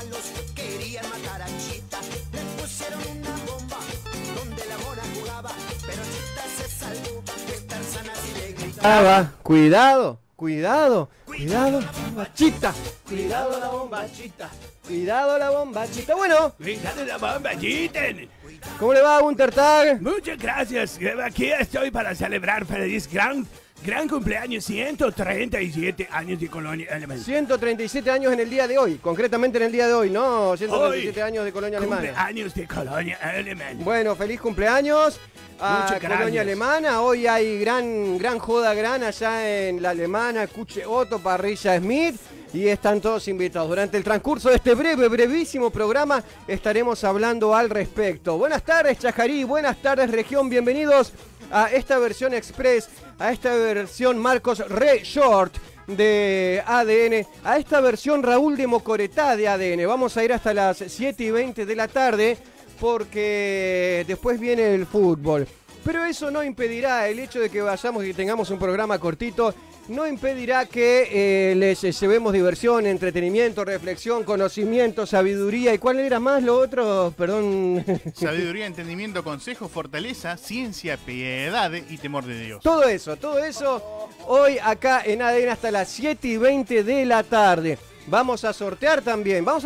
malos querían matar a Chita. Le pusieron una bomba donde la mona jugaba, pero Chita se salvó de estar sana y le gritaba. Cuidado, cuidado, cuidado la bombachita. Cuidado la bombachita. Cuidado la bombachita. Bueno, Cuidado la bombachita. ¿cómo le va, Gunter Tag? Muchas gracias. Aquí estoy para celebrar feliz gran cumpleaños. 137 años de Colonia Alemana. 137 años en el día de hoy, concretamente en el día de hoy, ¿no? 137 años de Colonia Alemana. Cumpleaños de Colonia Alemana. Bueno, feliz cumpleaños a Muchas gracias. Colonia Alemana. Hoy hay gran joda allá en la Alemana, Kuche Otto, Parrilla Smith. Y están todos invitados. Durante el transcurso de este brevísimo programa estaremos hablando al respecto. Buenas tardes, Chajarí. Buenas tardes, región. Bienvenidos a esta versión express, a esta versión Marcos Re Short de ADN, a esta versión Raúl de Mocoretá de ADN. Vamos a ir hasta las 7:20 de la tarde porque después viene el fútbol. Pero eso no impedirá, el hecho de que vayamos y tengamos un programa cortito, no impedirá que les llevemos diversión, entretenimiento, reflexión, conocimiento, sabiduría. ¿Y cuál era más lo otro? Perdón. Sabiduría, entendimiento, consejo, fortaleza, ciencia, piedad y temor de Dios. Todo eso, hoy acá en ADN hasta las 7:20 de la tarde. Vamos a sortear también, ¿un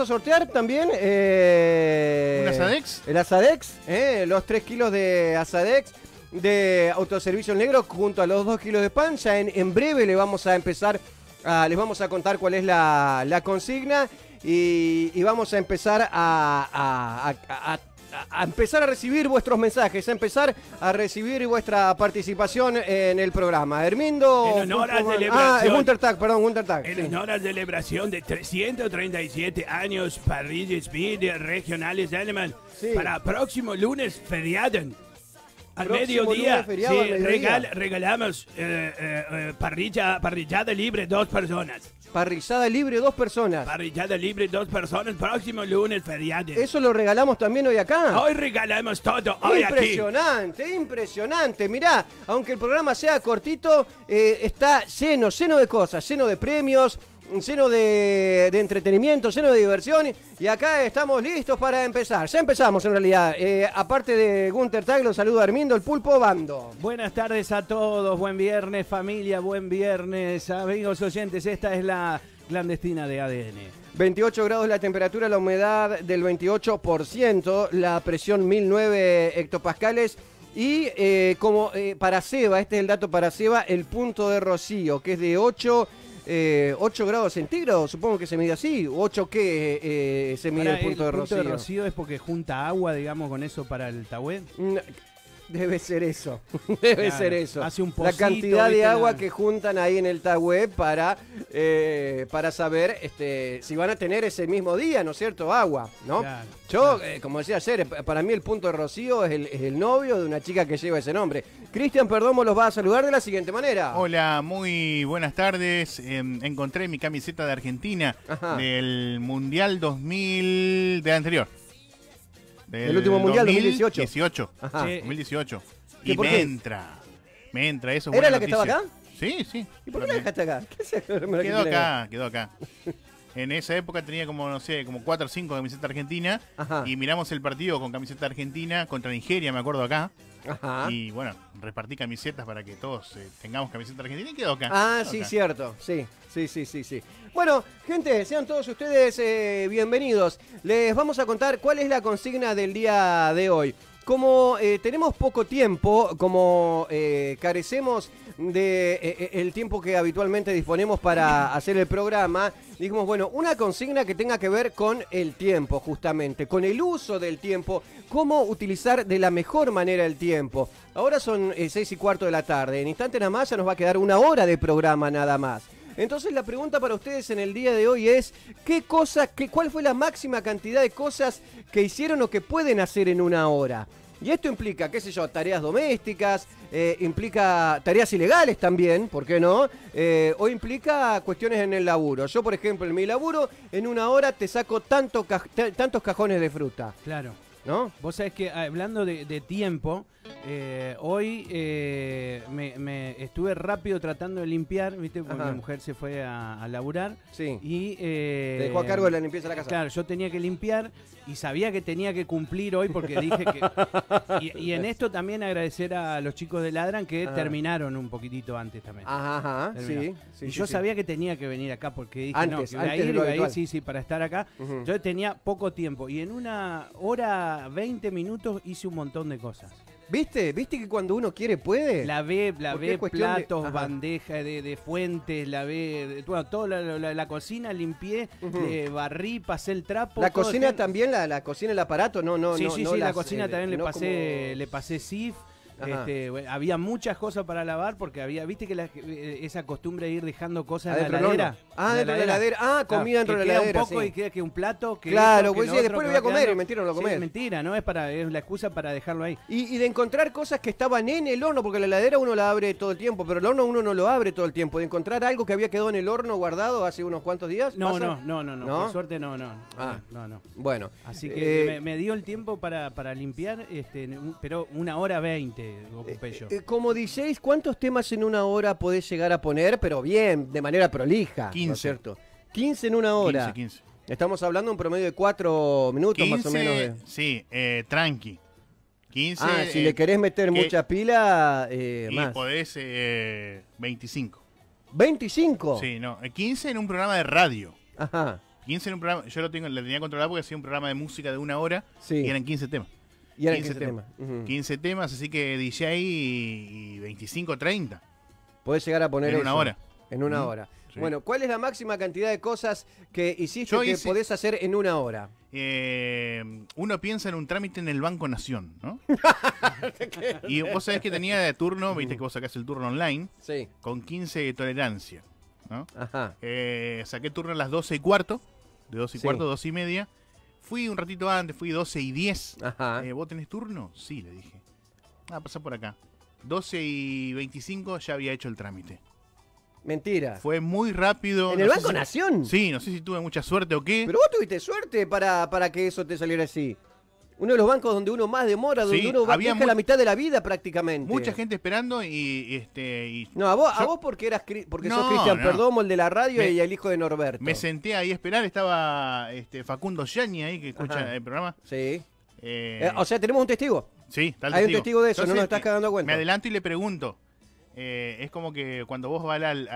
Asadex? El Asadex, los 3 kilos de Asadex de Autoservicio Negro junto a los 2 kilos de pan. Ya en breve les vamos a contar cuál es la consigna y vamos a empezar a empezar a recibir vuestros mensajes, a empezar a recibir vuestra participación en el programa. Hermindo. En honor a celebración. Gunter Tag. En honor a celebración de 337 años Parrilla Smith de regionales de Alemán. Sí. Para próximo lunes feriado. Al Próximo mediodía, lunes feriado, al mediodía. regalamos parrillada libre 2 personas. Parrillada libre, 2 personas. Parrillada libre 2 personas, próximo lunes feriado. ¿Eso lo regalamos también hoy acá? Hoy regalamos todo, hoy aquí. Impresionante. Mirá, aunque el programa sea cortito, está lleno de cosas, lleno de premios, lleno de entretenimiento, lleno de diversión. Y acá estamos listos para empezar. Ya empezamos en realidad. Aparte de Gunter Tag, los saluda Hermindo, el Pulpo Bando. Buenas tardes a todos, buen viernes familia, buen viernes amigos oyentes, esta es la clandestina de ADN. 28 grados la temperatura, la humedad del 28%, la presión 1009 hectopascales. Y para Seba, este es el dato para Seba, el punto de rocío, que es de 8 grados centígrados, supongo que se mide así. ¿8 qué se mide el punto de rocío? ¿El punto de rocío es porque junta agua, digamos, con eso para el Tahué? Debe ser eso. Debe ser eso. Hace un la pocito, cantidad de agua la... que juntan ahí en el Tahué para saber si van a tener ese mismo día, ¿no es cierto? Agua, ¿no? Claro, Yo, como decía ayer, para mí el punto de rocío es el novio de una chica que lleva ese nombre. Cristian Perdomo los va a saludar de la siguiente manera. Hola, muy buenas tardes. Encontré mi camiseta de Argentina. Ajá. Del Mundial 2000 del anterior. El último Mundial 2018. 2018. ¿Y me entra eso. ¿Era la que estaba acá? Sí. ¿Y por qué la dejaste acá? Quedó acá. En esa época tenía como 4 o 5 camisetas argentinas. Ajá. Y miramos el partido con camiseta argentina contra Nigeria, me acuerdo acá. Ajá. Y bueno, repartí camisetas para que todos tengamos camiseta argentina y quedó acá. Sí, cierto. Sí. Bueno, gente, sean todos ustedes bienvenidos. Les vamos a contar cuál es la consigna del día de hoy. Como tenemos poco tiempo, como carecemos de el tiempo que habitualmente disponemos para hacer el programa, dijimos, bueno, una consigna que tenga que ver con el tiempo, justamente, con el uso del tiempo, cómo utilizar de la mejor manera el tiempo. Ahora son 6:15 de la tarde, en instante nada más ya nos va a quedar 1 hora de programa nada más. Entonces la pregunta para ustedes en el día de hoy es, ¿cuál fue la máxima cantidad de cosas que hicieron o que pueden hacer en 1 hora? Y esto implica, qué sé yo, tareas domésticas, implica tareas ilegales también, ¿por qué no? O implica cuestiones en el laburo. Yo, por ejemplo, en mi laburo, en 1 hora te saco tantos cajones de fruta. Claro. ¿No? Vos sabés que hablando de tiempo, Hoy me estuve rápido tratando de limpiar, ¿viste? Porque mi mujer se fue a laburar. Sí. Y, te dejó a cargo de la limpieza de la casa. Claro, yo tenía que limpiar y sabía que tenía que cumplir hoy porque dije que... y en esto también agradecer a los chicos de Ladran que terminaron un poquitito antes también. Ajá, sí. Y yo sabía que tenía que venir acá porque dije, antes, no, que antes de lo habitual. sí, para estar acá. Yo tenía poco tiempo y en 1 hora 20 minutos hice un montón de cosas. ¿Viste? ¿Viste que cuando uno quiere puede? Lavé platos, de... bandejas de fuentes, lavé, bueno, toda la cocina, limpié, barrí, pasé el trapo. La cocina también, la cocina, el aparato, Sí, no la las, cocina también le como... pasé SIF. Bueno, había muchas cosas para lavar porque viste que esa costumbre de ir dejando cosas en la heladera. Dentro de la heladera. Comida dentro de la heladera. Un poco y queda que un plato. Que claro, esto, que pues sí, después lo voy a comer. Mentira, no lo comer. Sí, mentira, ¿no? Es la excusa para dejarlo ahí. Y de encontrar cosas que estaban en el horno, porque la heladera uno la abre todo el tiempo, pero el horno uno no lo abre todo el tiempo. De encontrar algo que había quedado en el horno guardado hace unos cuantos días. No. ¿No? Por suerte no. Bueno. Así que me dio el tiempo para limpiar, pero 1 hora 20 ocupé yo. Como DJs, ¿cuántos temas en 1 hora podés llegar a poner? Pero bien, de manera prolija. 15. ¿No es cierto? 15 en 1 hora. 15. Estamos hablando de un promedio de 4 minutos 15, más o menos. Sí, tranqui. 15. Si le querés meter mucha pila, y más. podés 25. ¿25? Sí, no. 15 en un programa de radio. Ajá. 15 en un programa. Yo lo tenía controlado porque hacía un programa de música de 1 hora. Sí. Y eran 15 temas. Y eran 15 temas. 15 temas, así que DJ y 25, 30. Podés llegar a poner en 1 hora. En 1 hora. Sí. Bueno, ¿cuál es la máxima cantidad de cosas que hiciste podés hacer en 1 hora? Uno piensa en un trámite en el Banco Nación, ¿no? Y vos sabés que tenía de turno, viste que vos sacás el turno online, sí, con 15 de tolerancia, ¿no? Ajá. Saqué turno a las 12:15, de 12:15 a 12:30. Fui un ratito antes, fui 12:10. Ajá. ¿Vos tenés turno? Sí, le dije. Pasá por acá. 12:25 ya había hecho el trámite. Mentira. Fue muy rápido. ¿En el Banco Nación? Sí, no sé si tuve mucha suerte o qué. Pero vos tuviste suerte para que eso te saliera así. Uno de los bancos donde uno más demora, donde uno deja la mitad de la vida prácticamente. Mucha gente esperando y no, a vos porque sos Cristian Perdomo, el de la radio, y el hijo de Norberto. Me senté ahí a esperar, estaba Facundo Gianni ahí que escucha el programa. Sí. O sea, tenemos un testigo. Sí, está el Hay un testigo de eso. Entonces, no nos estás cagando cuenta. Me adelanto y le pregunto. Es como que cuando vos vas al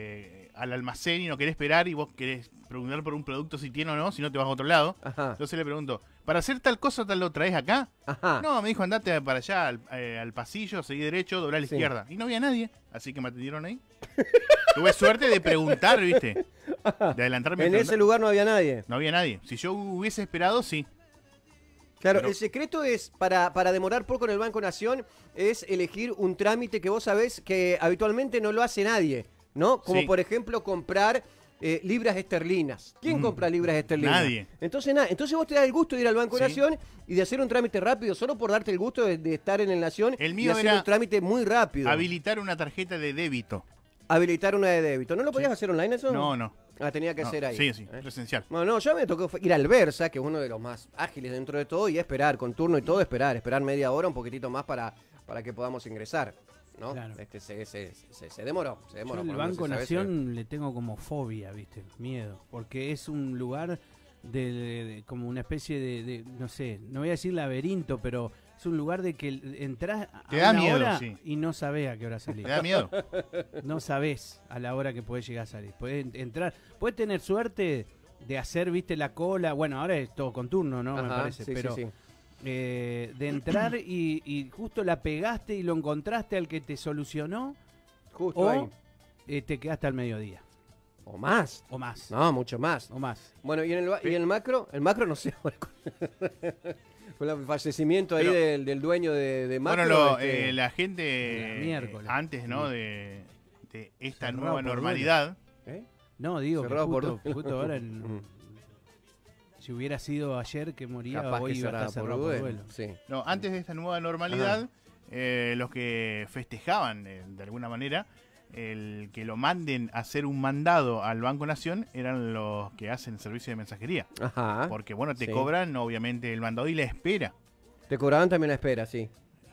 almacén y no querés esperar y vos querés preguntar por un producto si tiene o no, si no te vas a otro lado. Ajá. Entonces le pregunto, ¿para hacer tal cosa tal lo traes acá? Ajá. No, me dijo, andate para allá al pasillo, seguí derecho, doblá a la izquierda. Y no había nadie, así que me atendieron ahí. Tuve suerte de preguntar, ¿viste? De adelantarme. En ese lugar no había nadie. No había nadie. Si yo hubiese esperado, sí. Claro, el secreto es, para demorar poco en el Banco Nación, es elegir un trámite que vos sabés que habitualmente no lo hace nadie, ¿no? Como por ejemplo comprar libras esterlinas. ¿Quién compra libras esterlinas? Nadie. Entonces vos te das el gusto de ir al Banco Nación y de hacer un trámite rápido, solo por darte el gusto de estar en el Nación y hacer un trámite muy rápido. Habilitar una tarjeta de débito. Habilitar una de débito. ¿No lo podías hacer online eso? No. Tenía que ser ahí. Sí, presencial. Bueno, yo me tocó ir al Versa, que es uno de los más ágiles dentro de todo, y esperar, con turno y todo, esperar media hora, un poquitito más para que podamos ingresar, ¿no? Claro. Se demoró. Yo el Banco Nación le tengo como fobia, ¿viste? Miedo, porque es un lugar como una especie de, no sé, no voy a decir laberinto, pero es un lugar de que entras a una hora y no sabés a qué hora salir. ¿Te da miedo? No sabés a la hora que podés llegar a salir. Podés entrar, podés tener suerte de hacer, viste, la cola. Bueno, ahora es todo con turno, ¿no? Me parece, pero de entrar y justo la pegaste y lo encontraste al que te solucionó. Justo ahí. Te quedaste al mediodía. ¿O más? No, mucho más. O más. Bueno, ¿y en el macro? El macro no sé. Con el fallecimiento ahí del dueño de Macro. Bueno, la gente antes, ¿no? De esta nueva normalidad. No, digo que justo ahora si hubiera sido ayer que moría, capaz hoy que iba a estar cerrado por duelo. Sí. No, antes de esta nueva normalidad, los que festejaban de alguna manera el que lo manden a hacer un mandado al Banco Nación eran los que hacen servicio de mensajería. Ajá. Porque, bueno, te cobran, obviamente, el mandado y la espera. Te cobraban también la espera, sí.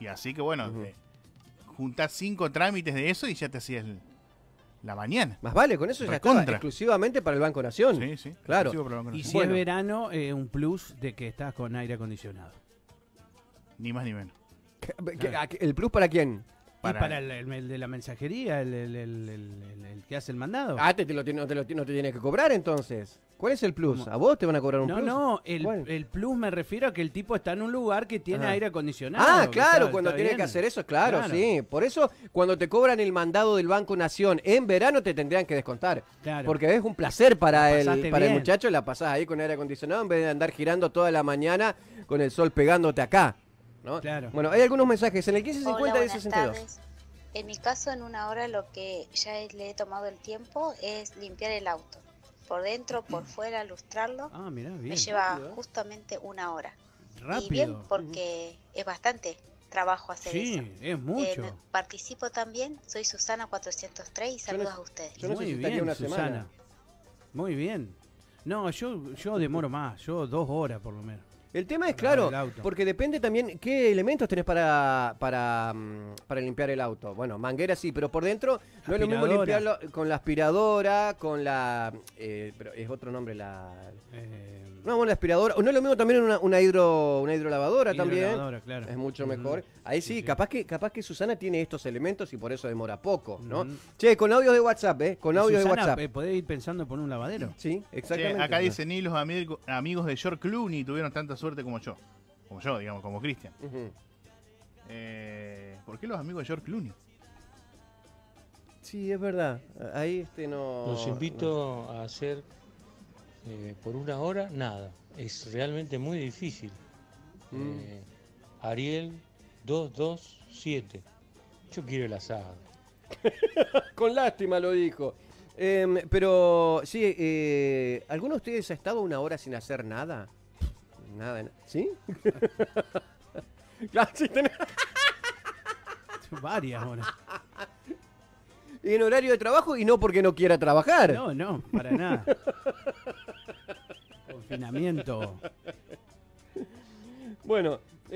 Y así que bueno, juntás 5 trámites de eso y ya te hacías la mañana. Más vale, con eso ya está exclusivamente para el Banco Nación. Sí, sí. Claro. Y si es verano, un plus de que estás con aire acondicionado. Ni más ni menos. ¿El plus para quién? Para el de la mensajería, el que hace el mandado. Ah, no te tienes que cobrar entonces. ¿Cuál es el plus? ¿A vos te van a cobrar un plus? No, el plus me refiero a que el tipo está en un lugar que tiene aire acondicionado. Ah, claro, cuando tiene que hacer eso, claro, sí. Por eso, cuando te cobran el mandado del Banco Nación en verano, te tendrían que descontar. Claro. Porque es un placer para el muchacho, la pasás ahí con aire acondicionado en vez de andar girando toda la mañana con el sol pegándote acá. ¿No? Claro. Bueno, hay algunos mensajes en el 1550 y 62. En mi caso, en una hora lo que ya le he tomado el tiempo es limpiar el auto. Por dentro, por fuera, lustrarlo. Ah, mirá, bien. Me lleva justamente una hora. Rápido. Y bien, porque es bastante trabajo hacer eso. Sí, es mucho. Participo también, soy Susana 403 y saludos a ustedes. Yo necesitaría una Susana. Semana. Muy bien. No, yo demoro más, yo 2 horas por lo menos. El tema es claro, porque depende también qué elementos tenés para limpiar el auto. Bueno, manguera sí, pero por dentro no es lo mismo limpiarlo con la aspiradora, con la... pero es otro nombre, la... No, la aspiradora. O no es lo mismo también una hidrolavadora también. Claro. Es mucho mejor. Ahí sí, capaz que Susana tiene estos elementos y por eso demora poco, ¿no? Che, con audio de WhatsApp, Con audio de WhatsApp. ¿Podés ir pensando por un lavadero? Sí, exactamente. Che, acá dicen, ni los amigos de George Clooney tuvieron tanta suerte como yo. Como yo, digamos, como Cristian. ¿Por qué los amigos de George Clooney? Sí, es verdad. Ahí no... Los invito a hacer... por una hora, nada. Es realmente muy difícil. Ariel 227. Yo quiero el asado. Con lástima lo dijo. Pero, sí, ¿alguno de ustedes ha estado una hora sin hacer nada? Nada, ¿sí? Claro, sí, varias horas. En horario de trabajo y no porque no quiera trabajar. No, para nada. Confinamiento. Bueno,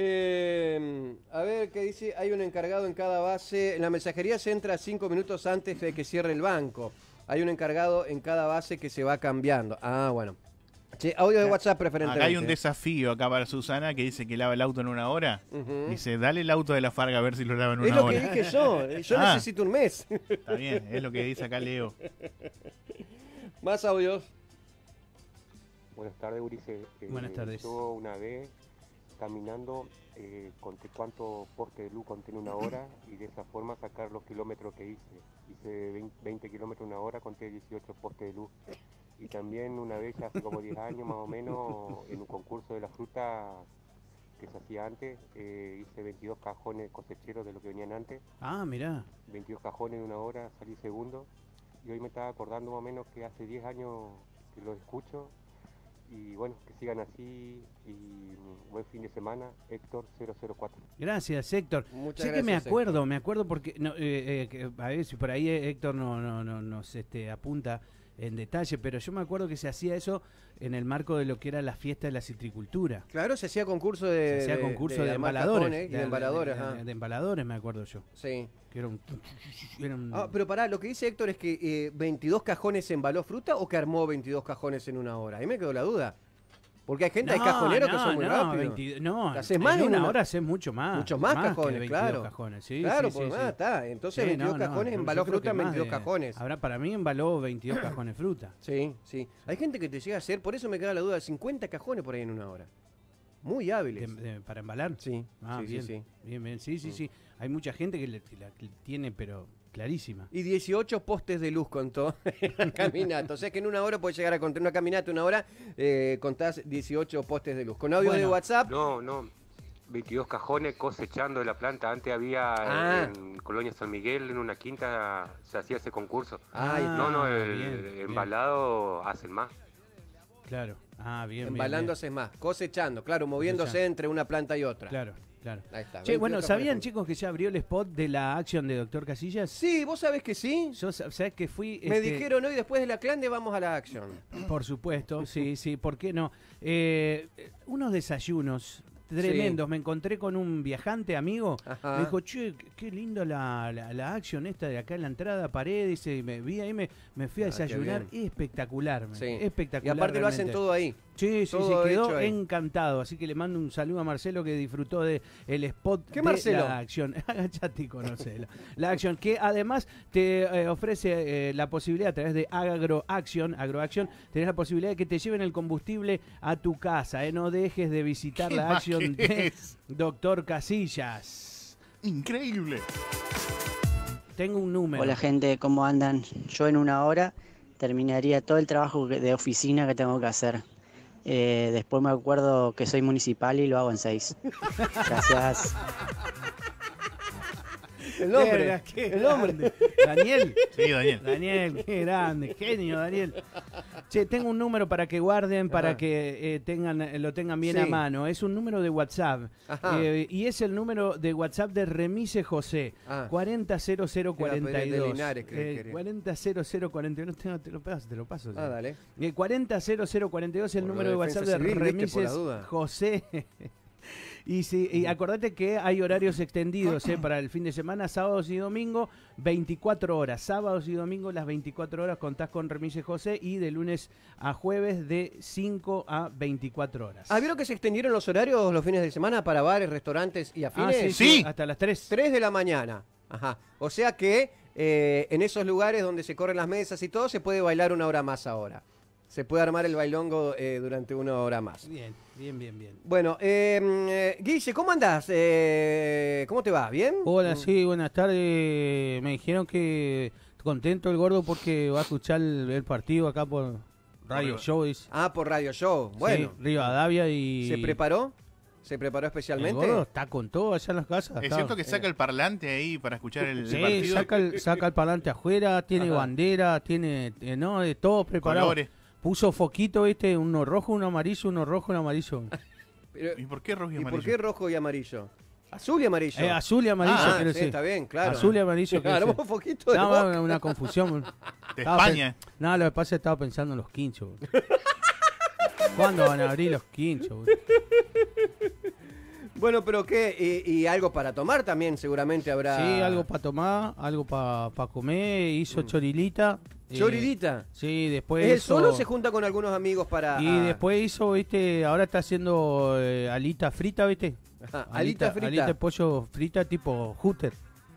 a ver qué dice. Hay un encargado en cada base. En la mensajería se entra 5 minutos antes de que cierre el banco. Hay un encargado en cada base que se va cambiando. Ah, bueno. Che, audio de WhatsApp preferentemente. Acá hay un desafío acá para Susana que dice que lava el auto en una hora. Dice, dale el auto de la Farga a ver si lo lava en una hora. Es lo que dije yo. Yo necesito un mes. Está bien, es lo que dice acá Leo. Más audios. Buenas tardes, Ulises. Buenas tardes. Yo una vez caminando conté cuánto poste de luz conté en una hora y de esa forma sacar los kilómetros que hice. Hice 20 kilómetros en una hora, conté 18 postes de luz. Y también una vez, hace como 10 años más o menos, en un concurso de la fruta que se hacía antes, hice 22 cajones cosecheros de lo que venían antes. Ah, mirá. 22 cajones en una hora, salí segundo. Y hoy me estaba acordando más o menos que hace 10 años que lo escucho. Y bueno, que sigan así y buen fin de semana. Héctor 004. Gracias, Héctor. Muchas sé gracias, que me acuerdo porque a ver si por ahí Héctor nos apunta en detalle, pero yo me acuerdo que se hacía eso en el marco de lo que era la fiesta de la citricultura. Claro, se hacía concurso de embaladores. De embaladores, me acuerdo yo. Sí. Que era un... pero pará, lo que dice Héctor es que 22 cajones embaló fruta o que armó 22 cajones en una hora. Ahí me quedó la duda. Porque hay gente, hay cajoneros que son muy rápidos. Haces más en una hora, haces mucho más. Muchos más cajones, claro. Cajones, sí, claro, sí, por sí, nada está. Entonces 22 cajones embaló fruta en 22 cajones. Ahora para mí embaló 22 cajones fruta. Sí, sí. Hay gente que te llega a hacer, por eso me queda la duda, 50 cajones por ahí en una hora. Muy hábiles. ¿Para embalar? Sí. Bien. Sí. Hay mucha gente que la tiene, pero clarísima. Y 18 postes de luz contó en la caminata. O sea que en una hora puedes llegar a contar una caminata, una hora, contás 18 postes de luz. Con audio de WhatsApp. No. 22 cajones cosechando de la planta. Antes había en Colonia San Miguel, en una quinta, se hacía ese concurso. El embalado hacen más. Claro. Bien. Embalando haces más. Cosechando, claro, moviéndose entre una planta y otra. Claro. Ahí está. Che, bueno, ¿sabían, chicos, que ya abrió el spot de la acción de Doctor Casillas? Sí, ¿vos sabés que sí? Yo, ¿sabés que fui? Me dijeron hoy, después de la Clande, vamos a la acción. Por supuesto, sí, ¿por qué no? Unos desayunos tremendos. Me encontré con un viajante amigo. Me dijo, che, qué lindo la Action esta de acá en la entrada, pared. Dice, me vi ahí, me fui a desayunar. Espectacular. Espectacular. Y aparte lo hacen todo ahí. Sí, quedó encantado. Así que le mando un saludo a Marcelo que disfrutó de el spot de Marcelo? la Acción. Agachate y conocelo. La Acción, que además te ofrece la posibilidad a través de Agroacción, tenés la posibilidad de que te lleven el combustible a tu casa. No dejes de visitar la Acción de Doctor Casillas. Increíble. Tengo un número. Hola gente, ¿cómo andan? Yo en 1 hora terminaría todo el trabajo de oficina que tengo que hacer. Después me acuerdo que soy municipal y lo hago en 6. Gracias. El nombre. Daniel. Sí, Daniel. Daniel, qué grande, genio, Daniel. Che, tengo un número para que guarden, para que lo tengan bien a mano. Es un número de WhatsApp. Y es el número de WhatsApp de Remise José. 400042. 400042. Te lo paso. Dale. 400042 es el número de WhatsApp de Remises José. Y acordate que hay horarios extendidos para el fin de semana, sábados y domingo, 24 horas. Sábados y domingos, las 24 horas contás con Remise José y de lunes a jueves de 5 a 24 horas. ¿Vieron que se extendieron los horarios los fines de semana para bares, restaurantes y afines? Sí. Hasta las 3. 3 de la mañana. O sea que en esos lugares donde se corren las mesas y todo, se puede bailar 1 hora más ahora. Se puede armar el bailongo durante 1 hora más. Bien. Bueno, Guille, ¿cómo andás? ¿Cómo te va? ¿Bien? Hola, sí, buenas tardes. Me dijeron que contento el gordo porque va a escuchar el partido acá por Radio Show. Por Radio Show. Bueno. Sí, Rivadavia y... ¿Se preparó? ¿Se preparó especialmente? El gordo está con todo allá en las casas. ¿Es cierto que saca el parlante ahí para escuchar el partido? Sí, saca el parlante afuera, tiene bandera, tiene de todo preparado. Colores. Puso foquito, ¿viste? Uno rojo, uno amarillo, uno rojo, uno amarillo. ¿Y por qué rojo y amarillo? ¿Y por qué rojo y amarillo? Azul y amarillo. Azul y amarillo, sí, está bien, claro. Azul y amarillo. Claro, un poquito de boca. Una confusión. De España. No, lo que pasa es que estaba pensando en los quinchos. ¿Cuándo van a abrir los quinchos? Bueno, pero ¿qué? Y algo para tomar también seguramente habrá. Sí, algo para tomar, algo para comer. Hizo chorilita. ¿Chorilita? Sí, después ¿Él solo se junta con algunos amigos para...? Y después hizo, ¿viste? Ahora está haciendo alita frita, ¿viste? Alita frita. Alita de pollo frita tipo Hooter.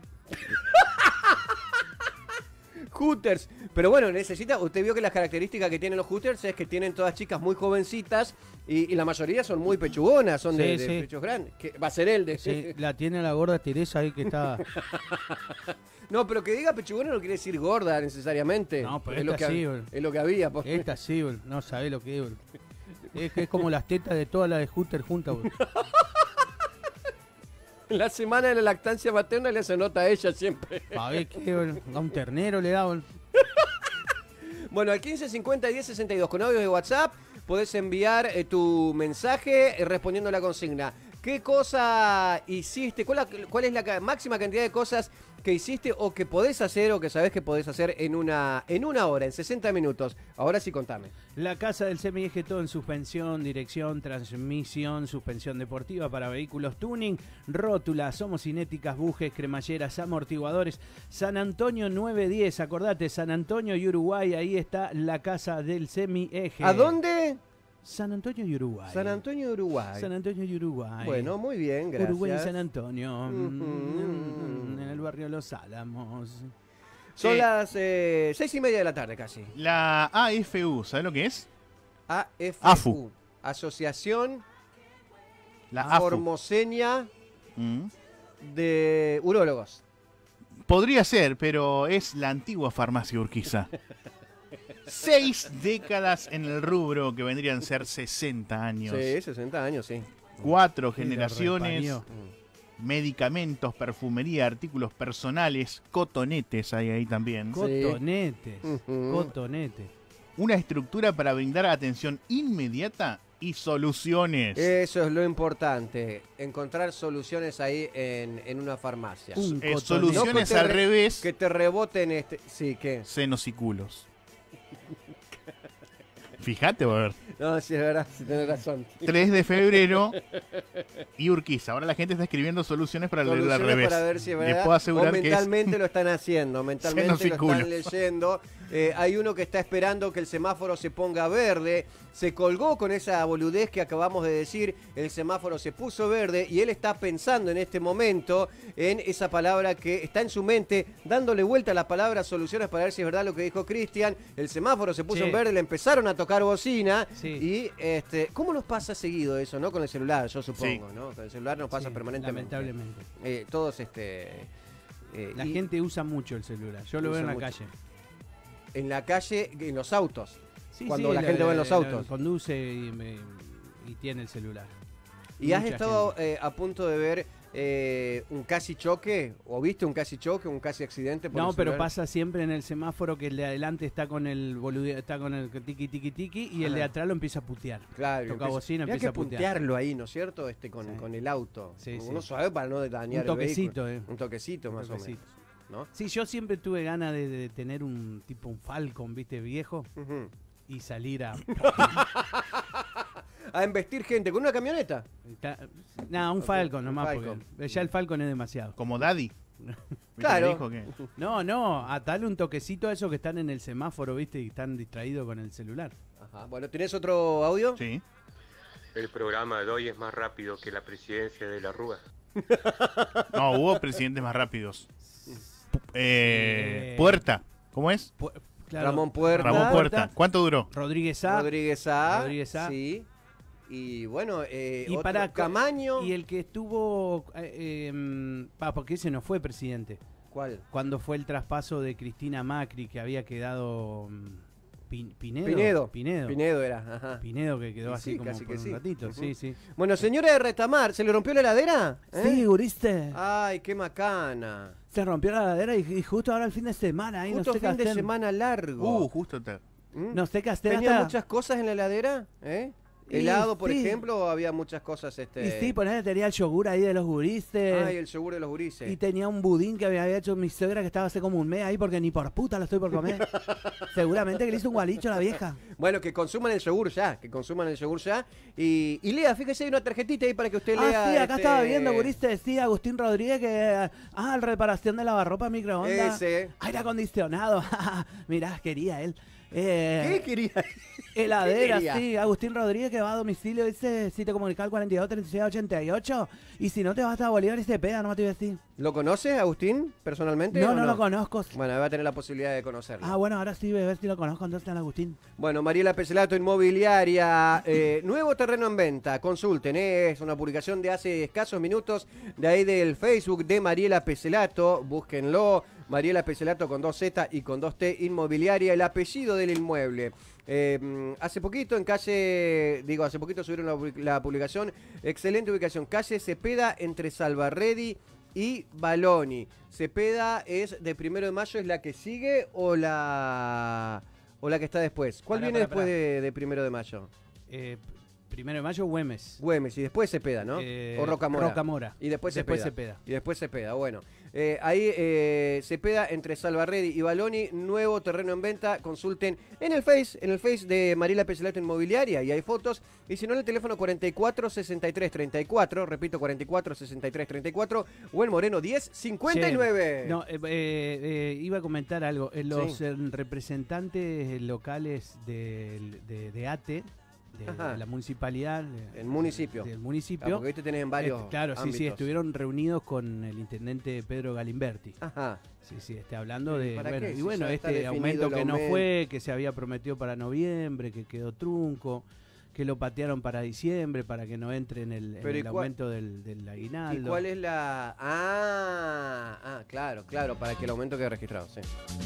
Hooters. Pero bueno, usted vio que las características que tienen los Hooters es que tienen todas chicas muy jovencitas y la mayoría son muy pechugonas, son de pechos grandes. Que va a ser él de... Sí, la tiene la gorda Teresa ahí que está... No, pero que diga pechugona no quiere decir gorda necesariamente. No, pero es lo que había. Esta sí, no sabés lo que es. Es como las tetas de todas las de Hooter juntas. La semana de la lactancia materna le hace nota a ella siempre. A ver qué, a un ternero le da. Bueno, al 1550-1062 con audio de WhatsApp podés enviar tu mensaje respondiendo a la consigna. ¿Qué cosa hiciste? ¿Cuál es la máxima cantidad de cosas que hiciste o que podés hacer o que sabés que podés hacer en una hora, en 60 minutos? Ahora sí, contame. La Casa del Semieje, todo en suspensión, dirección, transmisión, suspensión deportiva para vehículos tuning, rótulas, homocinéticas, bujes, cremalleras, amortiguadores. San Antonio 910, acordate, San Antonio y Uruguay, ahí está la Casa del Semieje. ¿A dónde? San Antonio y Uruguay. San Antonio y Uruguay. San Antonio y Uruguay. Bueno, muy bien, gracias. Uruguay y San Antonio. En el barrio Los Álamos. Son las 6:30 de la tarde casi. La AFU, ¿sabes lo que es? AFU. Asociación Formoseña de Urólogos. Podría ser, pero es la antigua farmacia Urquiza. 6 décadas en el rubro, que vendrían a ser 60 años. Sí, 60 años, sí. 4 generaciones, medicamentos, perfumería, artículos personales, cotonetes hay ahí también. Cotonetes, cotonetes. Una estructura para brindar atención inmediata y soluciones. Eso es lo importante, encontrar soluciones ahí en una farmacia. Soluciones al revés. Que te reboten senos y culos. Fíjate, a ver. No, sí, es verdad, sí tenés razón. 3 de febrero y Urquiza. Ahora la gente está escribiendo soluciones para leerlo al revés. Para ver si es verdad. Les puedo asegurar o mentalmente lo están haciendo, mentalmente lo están leyendo. Hay uno que está esperando que el semáforo se ponga verde. Se colgó con esa boludez que acabamos de decir. El semáforo se puso verde y él está pensando en este momento en esa palabra que está en su mente, dándole vuelta a la palabra soluciones para ver si es verdad lo que dijo Cristian. El semáforo se puso en verde, le empezaron a tocar bocina. Sí. Y ¿cómo nos pasa seguido eso, no? Con el celular, yo supongo, ¿no? Con el celular nos pasa permanentemente. Lamentablemente. Todos la gente usa mucho el celular. Yo lo veo en la calle. En la calle, en los autos. Sí, cuando la gente va en los autos. Conduce y tiene el celular. ¿Y mucha has estado a punto de ver un casi choque? ¿O viste un casi choque, un casi accidente? No, pero pasa siempre en el semáforo que el de adelante está con el está con el tiqui tiqui tiqui y el de atrás lo empieza a putear. Claro. Toca bocina, empieza a putear. Puntearlo ahí, ¿no es cierto? Con el auto. Sí, uno suave para no dañar un toquecito, el vehículo. Un toquecito más o menos. ¿No? Sí, yo siempre tuve ganas de tener un Falcon, ¿viste? Viejo. Y salir a embestir gente con una camioneta. Un Falcon nomás, porque ya el Falcon es demasiado. Como Daddy. Claro. No, atarle un toquecito a esos que están en el semáforo, ¿viste? Y están distraídos con el celular. Ajá. Bueno, ¿tenés otro audio? Sí. El programa de hoy es más rápido que la presidencia de la Rúa. No, hubo presidentes más rápidos. Puerta, ¿cómo es? Claro. Ramón Puerta. ¿Cuánto duró? Rodríguez A. Sí. Y bueno, y para Camaño. Y el que estuvo. Porque ese no fue presidente. ¿Cuál? Cuando fue el traspaso de Cristina Macri, que había quedado. Pinedo era. Ajá. Pinedo, que quedó así como por un ratito. Sí. Bueno, señora de Retamar, ¿se le rompió la heladera? Sí, guriste. Ay, qué macana. Se rompió la heladera y justo ahora el fin de semana. Justo fin de semana largo. Justo. No sé qué hacer. ¿Tenía muchas cosas en la heladera? Helado, por ejemplo, había muchas cosas. Y sí, tenía el yogur ahí de los gurises. Ay, el yogur de los gurises. Y tenía un budín que había hecho mi suegra que estaba hace como un mes ahí porque ni por puta lo estoy por comer. Seguramente que le hizo un gualicho a la vieja. Bueno, que consuman el yogur ya, Y Lea, fíjese, hay una tarjetita ahí para que usted lea. Sí, acá estaba viendo, gurises, sí, Agustín Rodríguez, que... reparación de lavarropa, microondas. Aire acondicionado. Mirá, quería él. ¿Qué quería? Heladera, sí. Agustín Rodríguez, que va a domicilio, dice, si te comunica al 42 36 88 y si no te vas a Bolívar y se pega, no me te voy a decir. ¿Lo conoces, Agustín, personalmente? No lo conozco. Bueno, va a tener la posibilidad de conocerlo. Bueno, ahora sí, voy a ver si lo conozco. ¿Dónde está Agustín? Bueno, Mariela Peselato, Inmobiliaria, nuevo terreno en venta, consulten, es una publicación de hace escasos minutos de ahí del Facebook de Mariela Peselato, búsquenlo. Mariela Peselato con 2Z y con 2T, Inmobiliaria, el apellido del inmueble. Hace poquito subieron la publicación, excelente ubicación, calle Cepeda entre Salvarredi y Baloni. Cepeda es de 1 de mayo, ¿es la que sigue o la que está después? ¿Cuál viene después de 1 de mayo? 1 de mayo, Güemes. Y después Cepeda, ¿no? O Rocamora. Rocamora. Y después Cepeda. Y después Cepeda, bueno. Ahí Cepeda entre Salvarredi y Baloni, nuevo terreno en venta. Consulten en el Face de Mariela Peselato Inmobiliaria y hay fotos. Y si no, en el teléfono 44 63 34, repito, 44 63 34 o el Moreno 10 59. No, iba a comentar algo. Los representantes locales de ATE, de la municipalidad. El municipio. Del municipio. Porque ahorita tenés en varios ámbitos. Sí, estuvieron reunidos con el intendente Pedro Galimberti. Ajá. Sí, hablando de... ¿Para y bueno, este aumento que no fue, que se había prometido para noviembre, que quedó trunco, que lo patearon para diciembre, para que no entre en el aumento del aguinaldo. ¿Y cuál es la...? Claro, para que el aumento quede registrado, sí.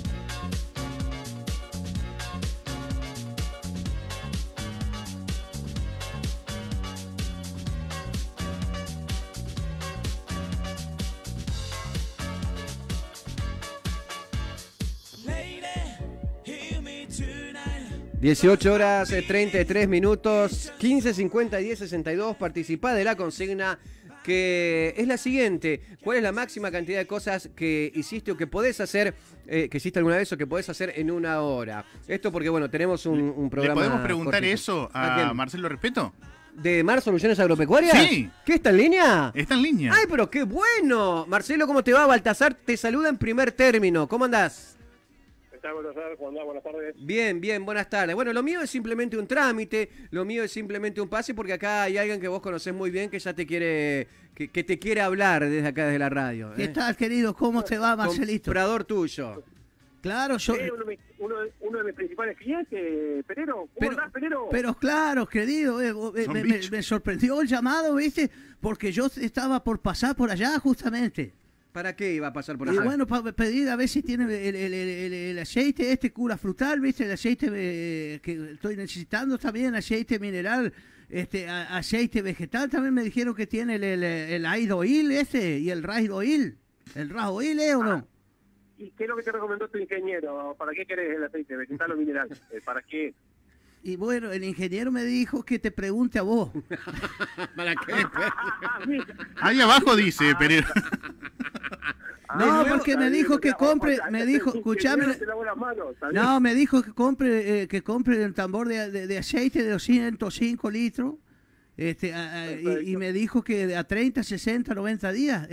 18 horas 33 minutos, 1550 1062. Participá de la consigna que es la siguiente. ¿Cuál es la máxima cantidad de cosas que hiciste o que podés hacer, que hiciste alguna vez o que podés hacer en una hora? Esto porque, bueno, tenemos un programa... ¿Le podemos preguntar cortito. Eso a Marcelo Respeto? ¿De Mar Soluciones Agropecuarias? Sí. ¿Qué está en línea? Está en línea. ¡Ay, pero qué bueno! Marcelo, ¿cómo te va? Baltasar te saluda en primer término. ¿Cómo andás? Buenas tardes. Bien, buenas tardes. Bueno, lo mío es simplemente un trámite, lo mío es simplemente un pase, porque acá hay alguien que vos conocés muy bien que ya te quiere, que te quiere hablar desde acá, desde la radio. ¿Qué tal, querido? ¿Cómo te va, Marcelito? Comprador tuyo. Claro, yo... uno de mis principales clientes, Perero. ¿Cómo andás, Perero? Pero claro, querido, me sorprendió el llamado, ¿viste? Porque yo estaba por pasar por allá, justamente. ¿Para qué iba a pasar por allá? Y bueno, para pedir a ver si tiene el aceite cura frutal, ¿viste? El aceite que estoy necesitando también, aceite mineral, aceite vegetal. También me dijeron que tiene el Aid Oil y el Raid Oil. ¿El Raid Oil o no? ¿Y qué es lo que te recomendó tu ingeniero? ¿Para qué querés el aceite vegetal o mineral? ¿Para qué? Y bueno, el ingeniero me dijo que te pregunte a vos. ¿Para qué? Ahí abajo dice, Pereira. No, porque me dijo que compre, me dijo, escuchame, no, me dijo que compre el tambor de aceite de 205 litros, y me dijo que a 30, 60, 90 días,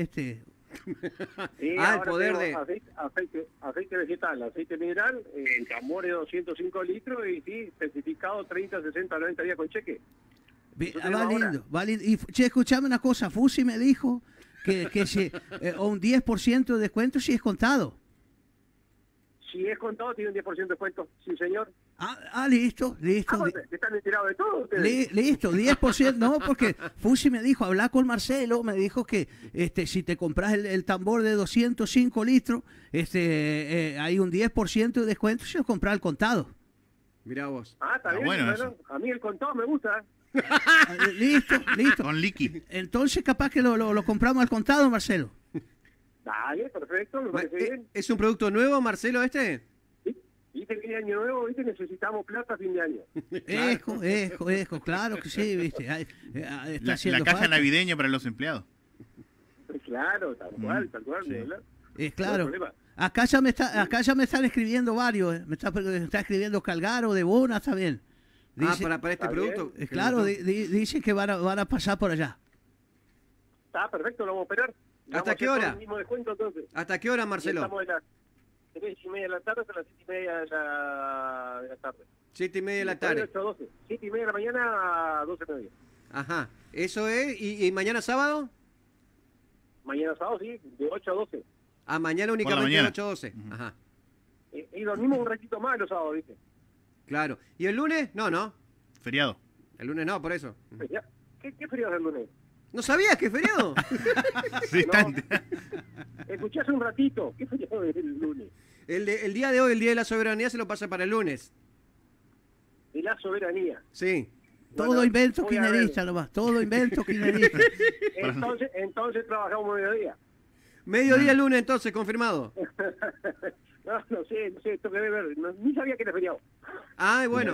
el poder de aceite vegetal, aceite mineral, el tambor de 205 litros y sí, certificado 30, 60, 90 días con cheque. Va lindo. Y che, escuchame una cosa, Fusi me dijo que si, un 10% de descuento si es contado. Si es contado, tiene un 10% de descuento. Sí, señor. Listo. ¿Están enterados de todo ustedes? Listo, 10%. No, porque Fusi me dijo, habla con Marcelo, me dijo que si te compras el tambor de 205 litros, hay un 10% de descuento si lo compras al contado. Mirá vos. Está bien. Bueno, a mí el contado me gusta. Listo. Con liqui. Entonces capaz que lo compramos al contado, Marcelo. Dale, perfecto, me parece bien. ¿Es un producto nuevo, Marcelo, Sí, viste que el año nuevo, viste, necesitamos plata a fin de año. Ejo, claro que sí, viste. La caja navideña para los empleados. Claro, tal cual, sí. ¿verdad? Claro. Acá ya me están escribiendo varios, me está escribiendo Calgaro, de Bona también. Dice, para este producto. Claro, dicen que van a pasar por allá. Está perfecto, lo vamos a operar. ¿Hasta qué hora? Mismo descuento, entonces. ¿Hasta qué hora, Marcelo? Estamos de las 3:30 de la tarde hasta las 7:30 de la tarde. 7:30 de la tarde. 8 a 12. 7:30 de la mañana a 12:30. Ajá. ¿Eso es? ¿Y mañana sábado? Mañana sábado, sí, de 8 a 12. Mañana únicamente de 8 a 12. Ajá. Y dormimos un ratito más los sábados, ¿viste? Claro. ¿Y el lunes? No. Feriado. El lunes no, por eso. ¿Qué feriado es el lunes? ¿No sabías que es feriado? Sí, no. Escuché hace un ratito. ¿Qué feriado es el lunes? El día de hoy, el día de la soberanía, se lo pasa para el lunes. ¿De la soberanía? Sí. Todo invento kirchnerista nomás. Todo invento kirchnerista. entonces trabajamos mediodía. Mediodía el lunes, entonces, confirmado. No sé, esto que ver. Ni sabía que era feriado. Bueno.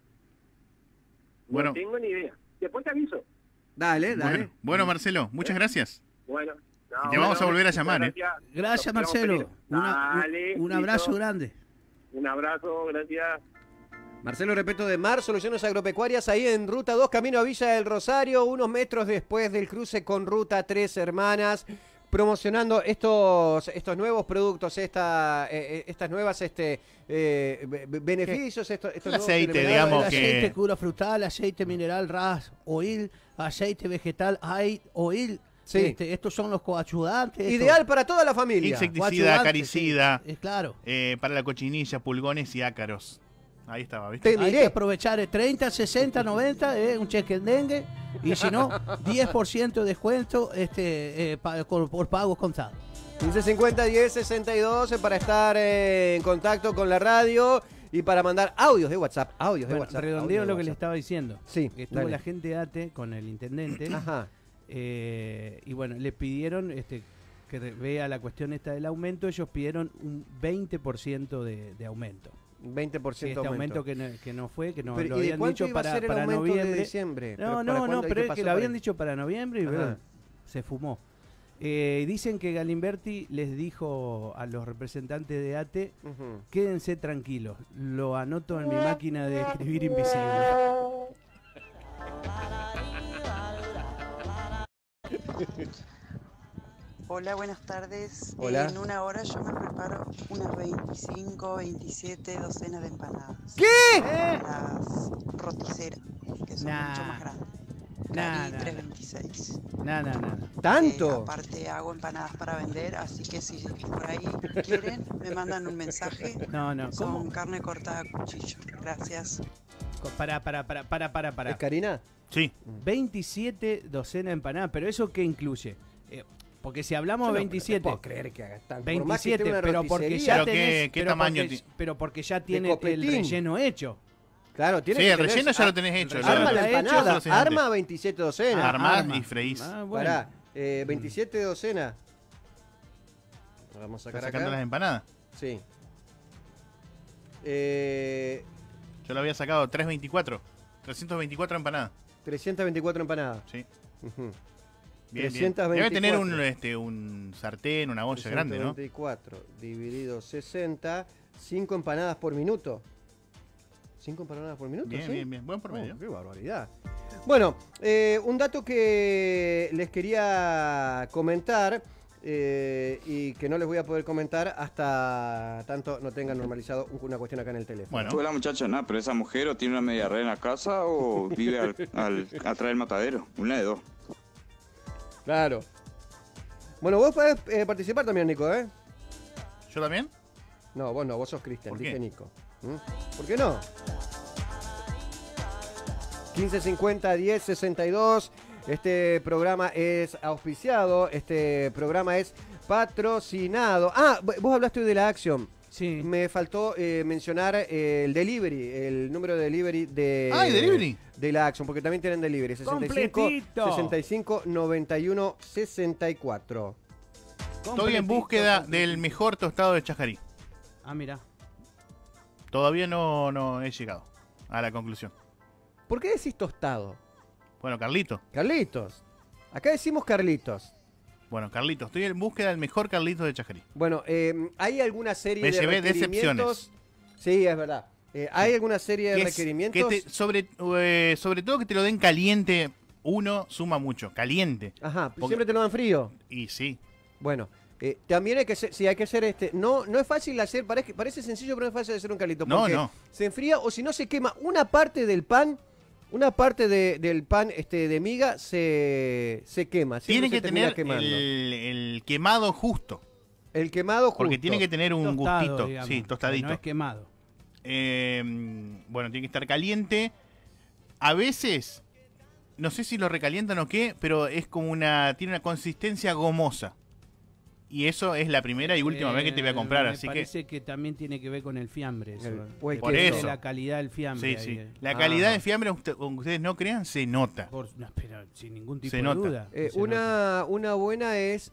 No tengo ni idea. Después te aviso. Dale. Bueno, Marcelo, muchas gracias. Bueno. Te vamos a volver a llamar, Gracias, Marcelo. Un abrazo grande. Un abrazo, gracias. Marcelo Respeto de Mar Soluciones Agropecuarias, ahí en Ruta 2, camino a Villa del Rosario, unos metros después del cruce con Ruta 3 Hermanas, promocionando estos nuevos productos, estas nuevas beneficios, estos aceite, digamos que... Aceite cura frutal, aceite mineral Ras Oil, aceite vegetal Aid Oil. Sí. Estos son los coayudantes. Ideal para toda la familia. Insecticida, acaricida, sí, claro. Para la cochinilla, pulgones y ácaros. Ahí estaba, ¿viste? Hay que aprovechar el 30, 60, 90, un cheque en dengue. Y si no, 10% de descuento por pagos contados. 1550 1062 para estar en contacto con la radio y para mandar audios de WhatsApp. Redondeo lo que le estaba diciendo. Sí, estuvo la gente de ATE con el intendente. Ajá. Y bueno, le pidieron que vea la cuestión esta del aumento. Ellos pidieron un 20% de aumento. 20% sí, aumento que no fue, que no pero, lo habían dicho para noviembre. De diciembre? No, pero es que lo habían dicho para noviembre y bueno, Se fumó. Dicen que Galimberti les dijo a los representantes de ATE, quédense tranquilos, lo anoto en mi máquina de escribir invisible. Hola, buenas tardes. Hola. En una hora yo me preparo unas 25, 27 docenas de empanadas. ¿Qué? Las roticeras, que son mucho más grandes. Cari 326. ¿Tanto? Aparte hago empanadas para vender, así que si por ahí quieren, me mandan un mensaje. No, Son ¿cómo? carne cortada a cuchillo. Gracias. Para. ¿Es Karina? Sí. 27 docenas de empanadas, pero ¿eso qué incluye? Porque si hablamos Yo no 27... puedo creer que hagas tanto. 27, pero porque ya tenés... Pero porque ya tiene el relleno hecho. Claro, tiene sí, que el relleno ya lo tenés hecho. Arma la empanada, arma 27 docenas. Armás y freís. Bueno. Pará, 27 docenas. Vamos a sacar ¿Estás sacando acá las empanadas? Sí. Yo lo había sacado 324 empanadas. 324 empanadas. Sí. Bien, 324. Debe tener un sartén, una olla grande, ¿no? 324 dividido 60, 5 empanadas por minuto. 5 empanadas por minuto, bien, ¿sí? Bien. Buen promedio. Qué barbaridad. Bueno, un dato que les quería comentar y que no les voy a poder comentar hasta tanto no tengan normalizado una cuestión acá en el teléfono. Bueno. Hola muchacha, nada, pero esa mujer o tiene una media red en la casa o vive atrás del matadero. Una de dos. Claro. Bueno, vos podés participar también, Nico, ¿eh? ¿Yo también? No, vos no, vos sos Cristian, ¿Por qué? dije Nico. ¿Por qué no? 1550 1062. Este programa es auspiciado, este programa es patrocinado. Ah, vos hablaste hoy de la Action. Sí. Me faltó mencionar el delivery, el número de delivery de... Ah, ¿el delivery? De la Action, porque también tienen delivery. 65 91 64. Estoy en búsqueda del mejor tostado de Chajarí. Ah, mira. Todavía no he llegado a la conclusión. ¿Por qué decís tostado? Bueno, Carlitos. Carlitos. Acá decimos Carlitos. Bueno, Carlitos. Estoy en búsqueda del mejor Carlitos de Chajarí. Bueno, ¿hay alguna serie Me de llevé requerimientos? Sí, es verdad. ¿Hay alguna serie de requerimientos? Sobre todo que te lo den caliente, uno suma mucho. Caliente. Ajá, siempre te lo dan frío. Y sí. Bueno, también hay que hacer no es fácil hacer, parece sencillo, pero no es fácil hacer un Carlito. Porque No. se enfría o si no se quema una parte del pan. Una parte del pan de miga se quema. Tiene que tener el quemado justo. El quemado justo. Porque tiene que tener un gustito. Digamos, sí, tostadito. No es quemado. Bueno, tiene que estar caliente. A veces, no sé si lo recalientan o qué, pero es como tiene una consistencia gomosa. Y eso es la primera y última vez que te voy a comprar, así que... Me parece que también tiene que ver con el fiambre. Eso. Por eso. La calidad del fiambre. Sí. La calidad del fiambre, aunque ustedes no crean, se nota. Pero sin ningún tipo se de nota. duda. Una buena es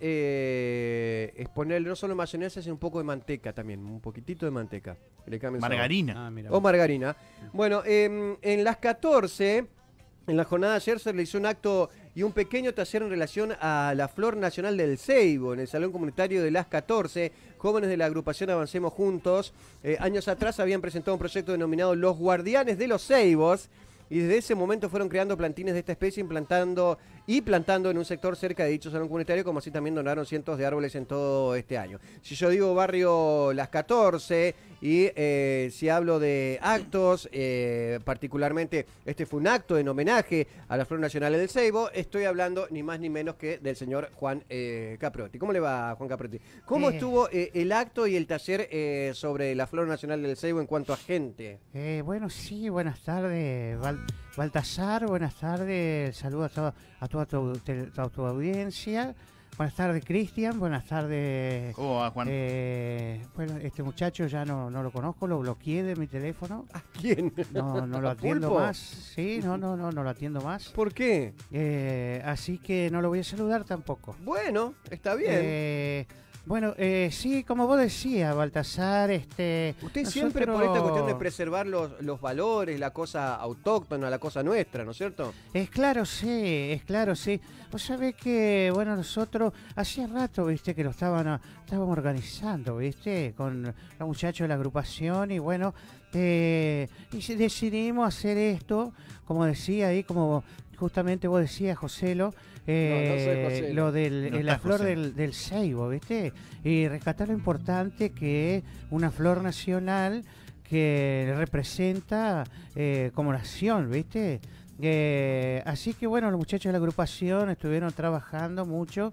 ponerle no solo mayonesa, sino un poco de manteca también. Un poquitito de manteca. Margarina. O margarina. Bueno, en las 14... En la jornada de ayer se realizó un acto y un pequeño taller en relación a la Flor Nacional del Ceibo en el Salón Comunitario de las 14. Jóvenes de la agrupación Avancemos Juntos, años atrás habían presentado un proyecto denominado Los Guardianes de los Ceibos y desde ese momento fueron creando plantines de esta especie plantando en un sector cerca de dicho salón comunitario, como así también donaron cientos de árboles en todo este año. Si yo digo barrio Las 14 y si hablo de actos, particularmente este fue un acto en homenaje a la Flor Nacional del Ceibo, estoy hablando ni más ni menos que del señor Juan Caprotti. ¿Cómo le va, Juan Caprotti? ¿Cómo estuvo el acto y el taller sobre la Flor Nacional del Ceibo en cuanto a gente? Bueno, sí, buenas tardes, Baltasar, buenas tardes, saludos a toda tu audiencia. Buenas tardes, Cristian, buenas tardes. ¿Cómo va, Juan? Bueno, este muchacho ya no lo conozco, lo bloqueé de mi teléfono. ¿A quién? No lo atiendo más. Sí, no lo atiendo más. ¿Por qué? Así que no lo voy a saludar tampoco. Bueno, está bien. Bueno, sí, como vos decías, Baltasar, Usted siempre por esta cuestión de preservar los valores, la cosa autóctona, la cosa nuestra, ¿no es cierto? Es claro, sí. Vos sabés que, bueno, nosotros hacía rato, viste, que lo estábamos organizando, viste, con los muchachos de la agrupación y bueno, y decidimos hacer esto, como decía ahí, como justamente vos decías, Joselo, No soy Joselo. lo del No la está flor Joselo. del ceibo, ¿viste? Y rescatar lo importante que es una flor nacional que representa como nación, ¿viste? Así que bueno, los muchachos de la agrupación estuvieron trabajando mucho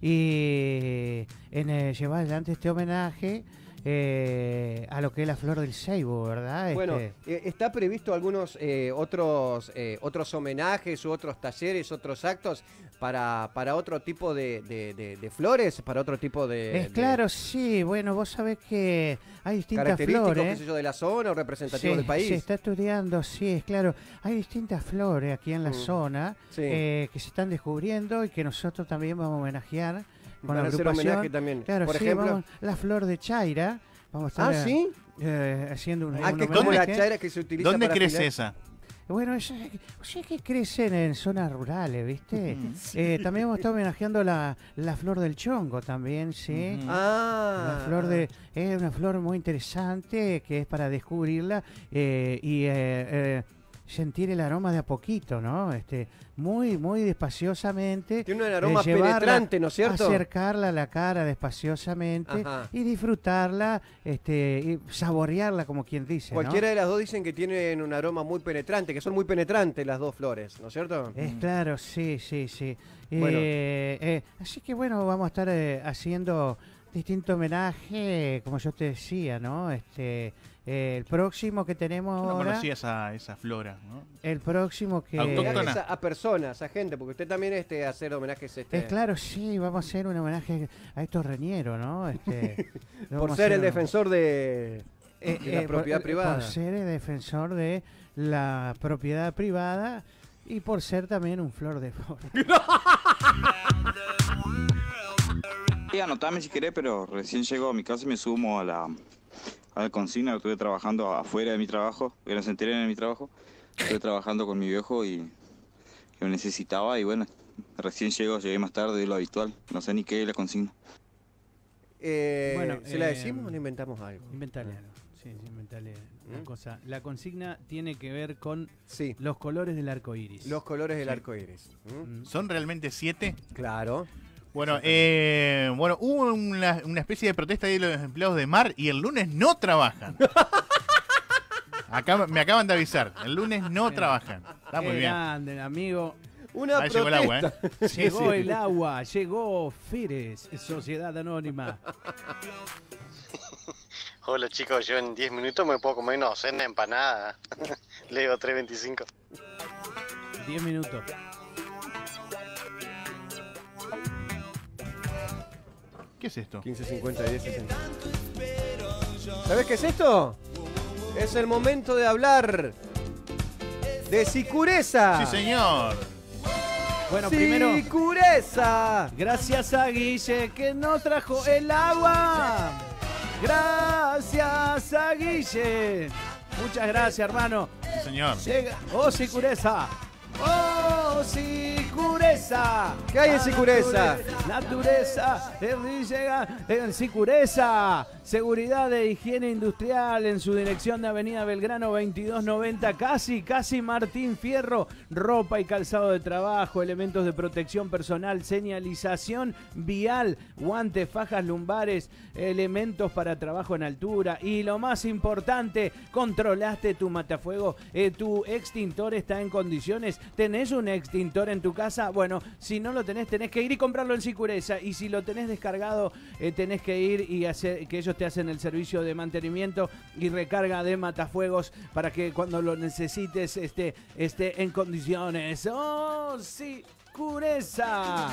y en llevar adelante este homenaje a lo que es la flor del ceibo, ¿verdad? Bueno, ¿está previsto algunos otros homenajes u otros talleres, otros actos para otro tipo de flores, para otro tipo de... Claro, sí, bueno, vos sabés que hay distintas característicos, flores. qué sé yo, de la zona o representativos del país. Se está estudiando, sí, es claro. Hay distintas flores aquí en la zona que se están descubriendo y que nosotros también vamos a homenajear con la agrupación. Homenaje también. Claro, por sí, ejemplo, la flor de Chaira. Vamos a estar ¿sí? haciendo un que es homenaje. como la chaira que se utiliza ¿Dónde para crece afilar? esa? Bueno, o sea que crecen en zonas rurales, ¿viste? También hemos estado homenajeando la flor del chongo también, ¿sí? La flor es una flor muy interesante que es para descubrirla y sentir el aroma de a poquito, ¿no? Muy despaciosamente. Tiene un aroma penetrante, ¿no es cierto? Acercarla a la cara despaciosamente y disfrutarla y saborearla, como quien dice, Cualquiera ¿no? de las dos dicen que tienen un aroma muy penetrante, que son muy penetrantes las dos flores, ¿no es cierto? Es claro, sí. Bueno. Así que bueno, vamos a estar haciendo distinto homenaje, como yo te decía, ¿no? El próximo que tenemos Yo no ahora... conocía esa flora, ¿no? El próximo que... Autóctona. A personas, a gente, porque usted también hacer homenajes... Es claro, sí, vamos a hacer un homenaje a estos reñeros, ¿no? Por ser el defensor de la propiedad privada. Por ser el defensor de la propiedad privada y por ser también un flor de flor. Sí, anotame si querés, pero recién llego a mi casa y me sumo a la consigna. Estuve trabajando afuera de mi trabajo, que no se enteren de mi trabajo. Estuve trabajando con mi viejo y lo necesitaba y bueno, recién llegué más tarde de lo habitual. No sé ni qué es la consigna. ¿Se la decimos o le inventamos algo? Inventale algo. Sí, inventale una cosa. La consigna tiene que ver con los colores del arco iris. Los colores del arco iris. ¿Son realmente 7? Claro. Bueno, hubo una especie de protesta de los empleados de mar y el lunes no trabajan. Acá me acaban de avisar, el lunes no trabajan. Está muy bien. Grande, amigo. Una protesta. Llegó el agua, Llegó el agua, llegó Fires, Sociedad Anónima. Hola chicos, yo en 10 minutos me puedo comer una docena de empanadas. Leo 3.25. 10 minutos. ¿Qué es esto? 15.50, 10.60. ¿Sabés qué es esto? Es el momento de hablar de Sicureza. Sí, señor. Bueno, primero, Sicureza. gracias a Guille que nos trajo el agua. Gracias a Guille. Muchas gracias, hermano. Sí, señor. Llega. Oh, Sicureza. Oh, Sicureza. ¿Qué hay en Sicureza? Natureza. Llega en Sicureza. Seguridad e higiene industrial en su dirección de Avenida Belgrano 2290, casi Martín Fierro. Ropa y calzado de trabajo, elementos de protección personal, señalización vial, guantes, fajas lumbares, elementos para trabajo en altura. Y lo más importante, controlaste tu matafuego, tu extintor está en condiciones. ¿Tenés un extintor en tu casa? Bueno, si no lo tenés que ir y comprarlo en Sicureza. Y si lo tenés descargado, tenés que ir y hacer que ellos te hacen el servicio de mantenimiento y recarga de matafuegos para que cuando lo necesites esté en condiciones. ¡Oh, Sicureza!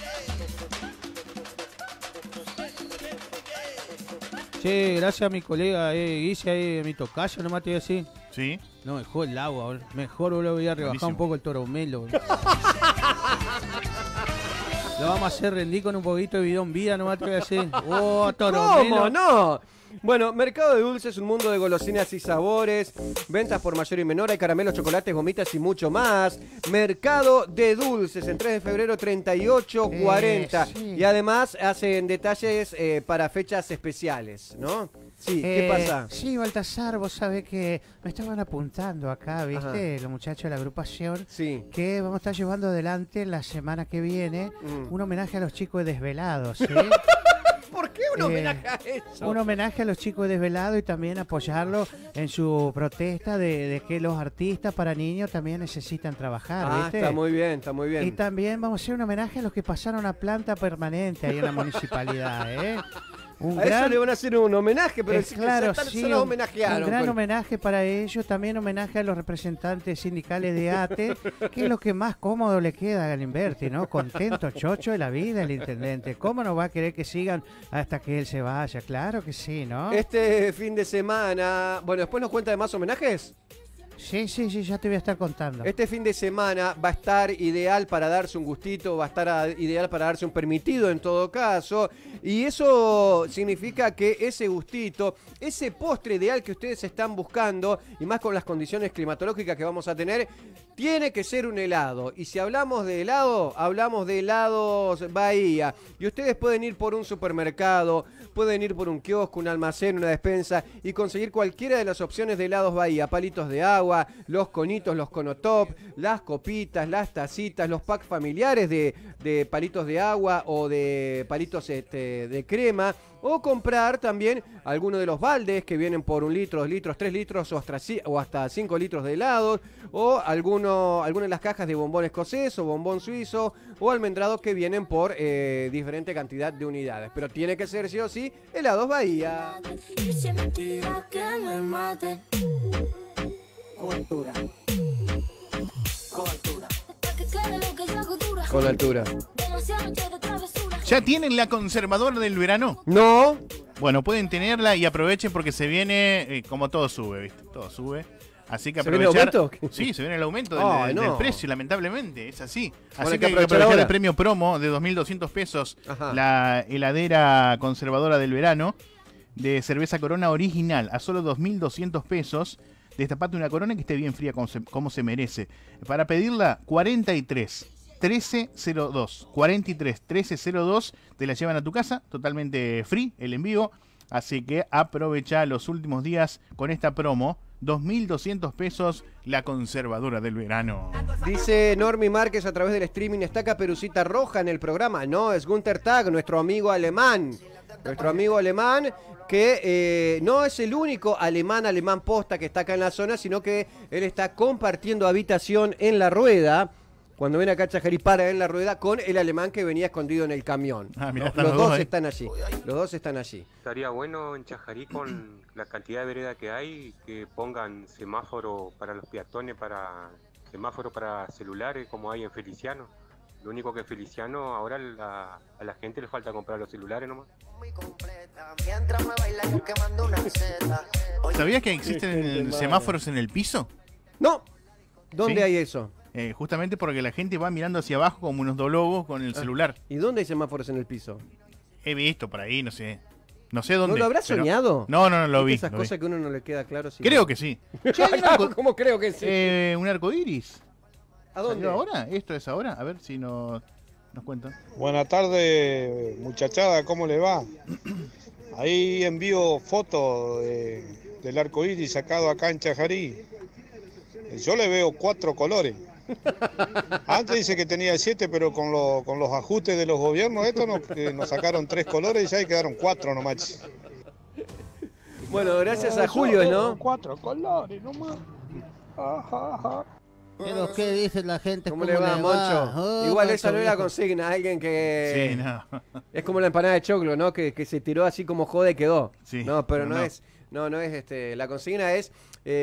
Che, gracias a mi colega Guille, a mi tocayo, nomás te voy a decir. ¿Sí? No, mejor el agua, boludo. Mejor, boludo, voy a rebajar un poco el toromelo. Lo vamos a hacer rendir con un poquito de bidón vida, no te voy a decir. Oh, ¿Cómo no? Bueno, Mercado de Dulces, un mundo de golosinas y sabores, ventas por mayor y menor, hay caramelos, chocolates, gomitas y mucho más. Mercado de Dulces, en 3 de febrero 3840. Sí. Y además hacen detalles para fechas especiales, ¿no? Sí, ¿qué pasa? Sí, Baltasar, vos sabés que me estaban apuntando acá, ¿viste? Los muchachos de la agrupación. Sí. Que vamos a estar llevando adelante la semana que viene un homenaje a los chicos desvelados, ¿sí? ¿Por qué un homenaje a eso? Un homenaje a los chicos desvelados y también apoyarlo en su protesta de que los artistas para niños también necesitan trabajar, ¿viste? Está muy bien, está muy bien. Y también vamos a hacer un homenaje a los que pasaron a planta permanente ahí en la municipalidad, ¿eh? Eso le van a hacer un homenaje, pero claro, se los homenajearon. Un gran homenaje para ellos, también homenaje a los representantes sindicales de ATE, que es lo que más cómodo le queda a Galimberti, ¿no? Contento, chocho de la vida el intendente. ¿Cómo no va a querer que sigan hasta que él se vaya? Claro que sí, ¿no? Este fin de semana, bueno, después nos cuenta de más homenajes. Sí, ya te voy a estar contando. Este fin de semana va a estar ideal para darse un gustito, va a estar ideal para darse un permitido en todo caso. Y eso significa que ese gustito, ese postre ideal que ustedes están buscando, y más con las condiciones climatológicas que vamos a tener, tiene que ser un helado. Y si hablamos de helado, hablamos de helados Bahía. Y ustedes pueden ir por un supermercado, pueden ir por un kiosco, un almacén, una despensa y conseguir cualquiera de las opciones de helados Bahía. Palitos de agua, los conitos, los conotop, las copitas, las tacitas, los packs familiares de palitos de agua o de palitos de crema. O comprar también alguno de los baldes que vienen por 1 litro, 2 litros, 3 litros o hasta 5 litros de helados. O alguna de las cajas de bombón escocés o bombón suizo o almendrados que vienen por diferente cantidad de unidades. Pero tiene que ser sí o sí helados Bahía. Cobertura. Con altura. ¿Ya tienen la conservadora del verano? No. Bueno, pueden tenerla y aprovechen porque se viene, como todo sube, ¿viste? Todo sube. Así que aprovechar. ¿Se viene el aumento? Sí, se viene el aumento del precio, lamentablemente, es así. Así Bueno, que hay que aprovechar el premio promo de 2.200 pesos. Ajá. La heladera conservadora del verano de cerveza Corona original a solo 2.200 pesos. Destapate una Corona que esté bien fría como se merece. Para pedirla, 43 1302. 43 1302. Te la llevan a tu casa, totalmente free el envío. Así que aprovecha los últimos días con esta promo. 2.200 pesos la conservadora del verano. Dice Normi Márquez a través del streaming, está Caperucita Roja en el programa. No, es Gunter Tag, nuestro amigo alemán. Nuestro amigo alemán que no es el único alemán posta que está acá en la zona, sino que él está compartiendo habitación en la rueda. Cuando ven acá Chajarí para en la rueda con el alemán que venía escondido en el camión. Mirá, los dos están allí. Los dos están allí. Estaría bueno en Chajarí con la cantidad de vereda que hay, que pongan semáforo para los peatones, semáforo para celulares como hay en Feliciano. Lo único que Feliciano ahora a la gente le falta comprar los celulares nomás. ¿Sabías que existen semáforos en el piso? No. ¿Dónde ¿Sí? hay eso? Justamente porque la gente va mirando hacia abajo como unos dolobos con el celular. ¿Y dónde hay semáforos en el piso? He visto por ahí, no sé. No sé dónde. ¿No lo habrás soñado? No lo vi. Esas cosas que a uno no le queda claro. Creo que sí. ¿Cómo creo que sí? Un arco iris. ¿A dónde? ¿Ahora? ¿Esto es ahora? A ver si nos cuentan. Buenas tardes, muchachada, ¿cómo le va? Ahí envío fotos del arco iris sacado acá en Chajarí. Yo le veo 4 colores. Antes dice que tenía 7, pero con los ajustes de los gobiernos estos nos sacaron 3 colores y ya ahí quedaron 4 nomás. Bueno, gracias a Julio, ¿no? 4 colores nomás. Ajá. Pero ¿qué dice la gente? ¿Cómo le va, Moncho? Oh, igual esa no es la consigna, alguien que... Sí, no. Es como la empanada de choclo, ¿no? Que se tiró así como jode y quedó. Sí, no, pero no es... No es la consigna es...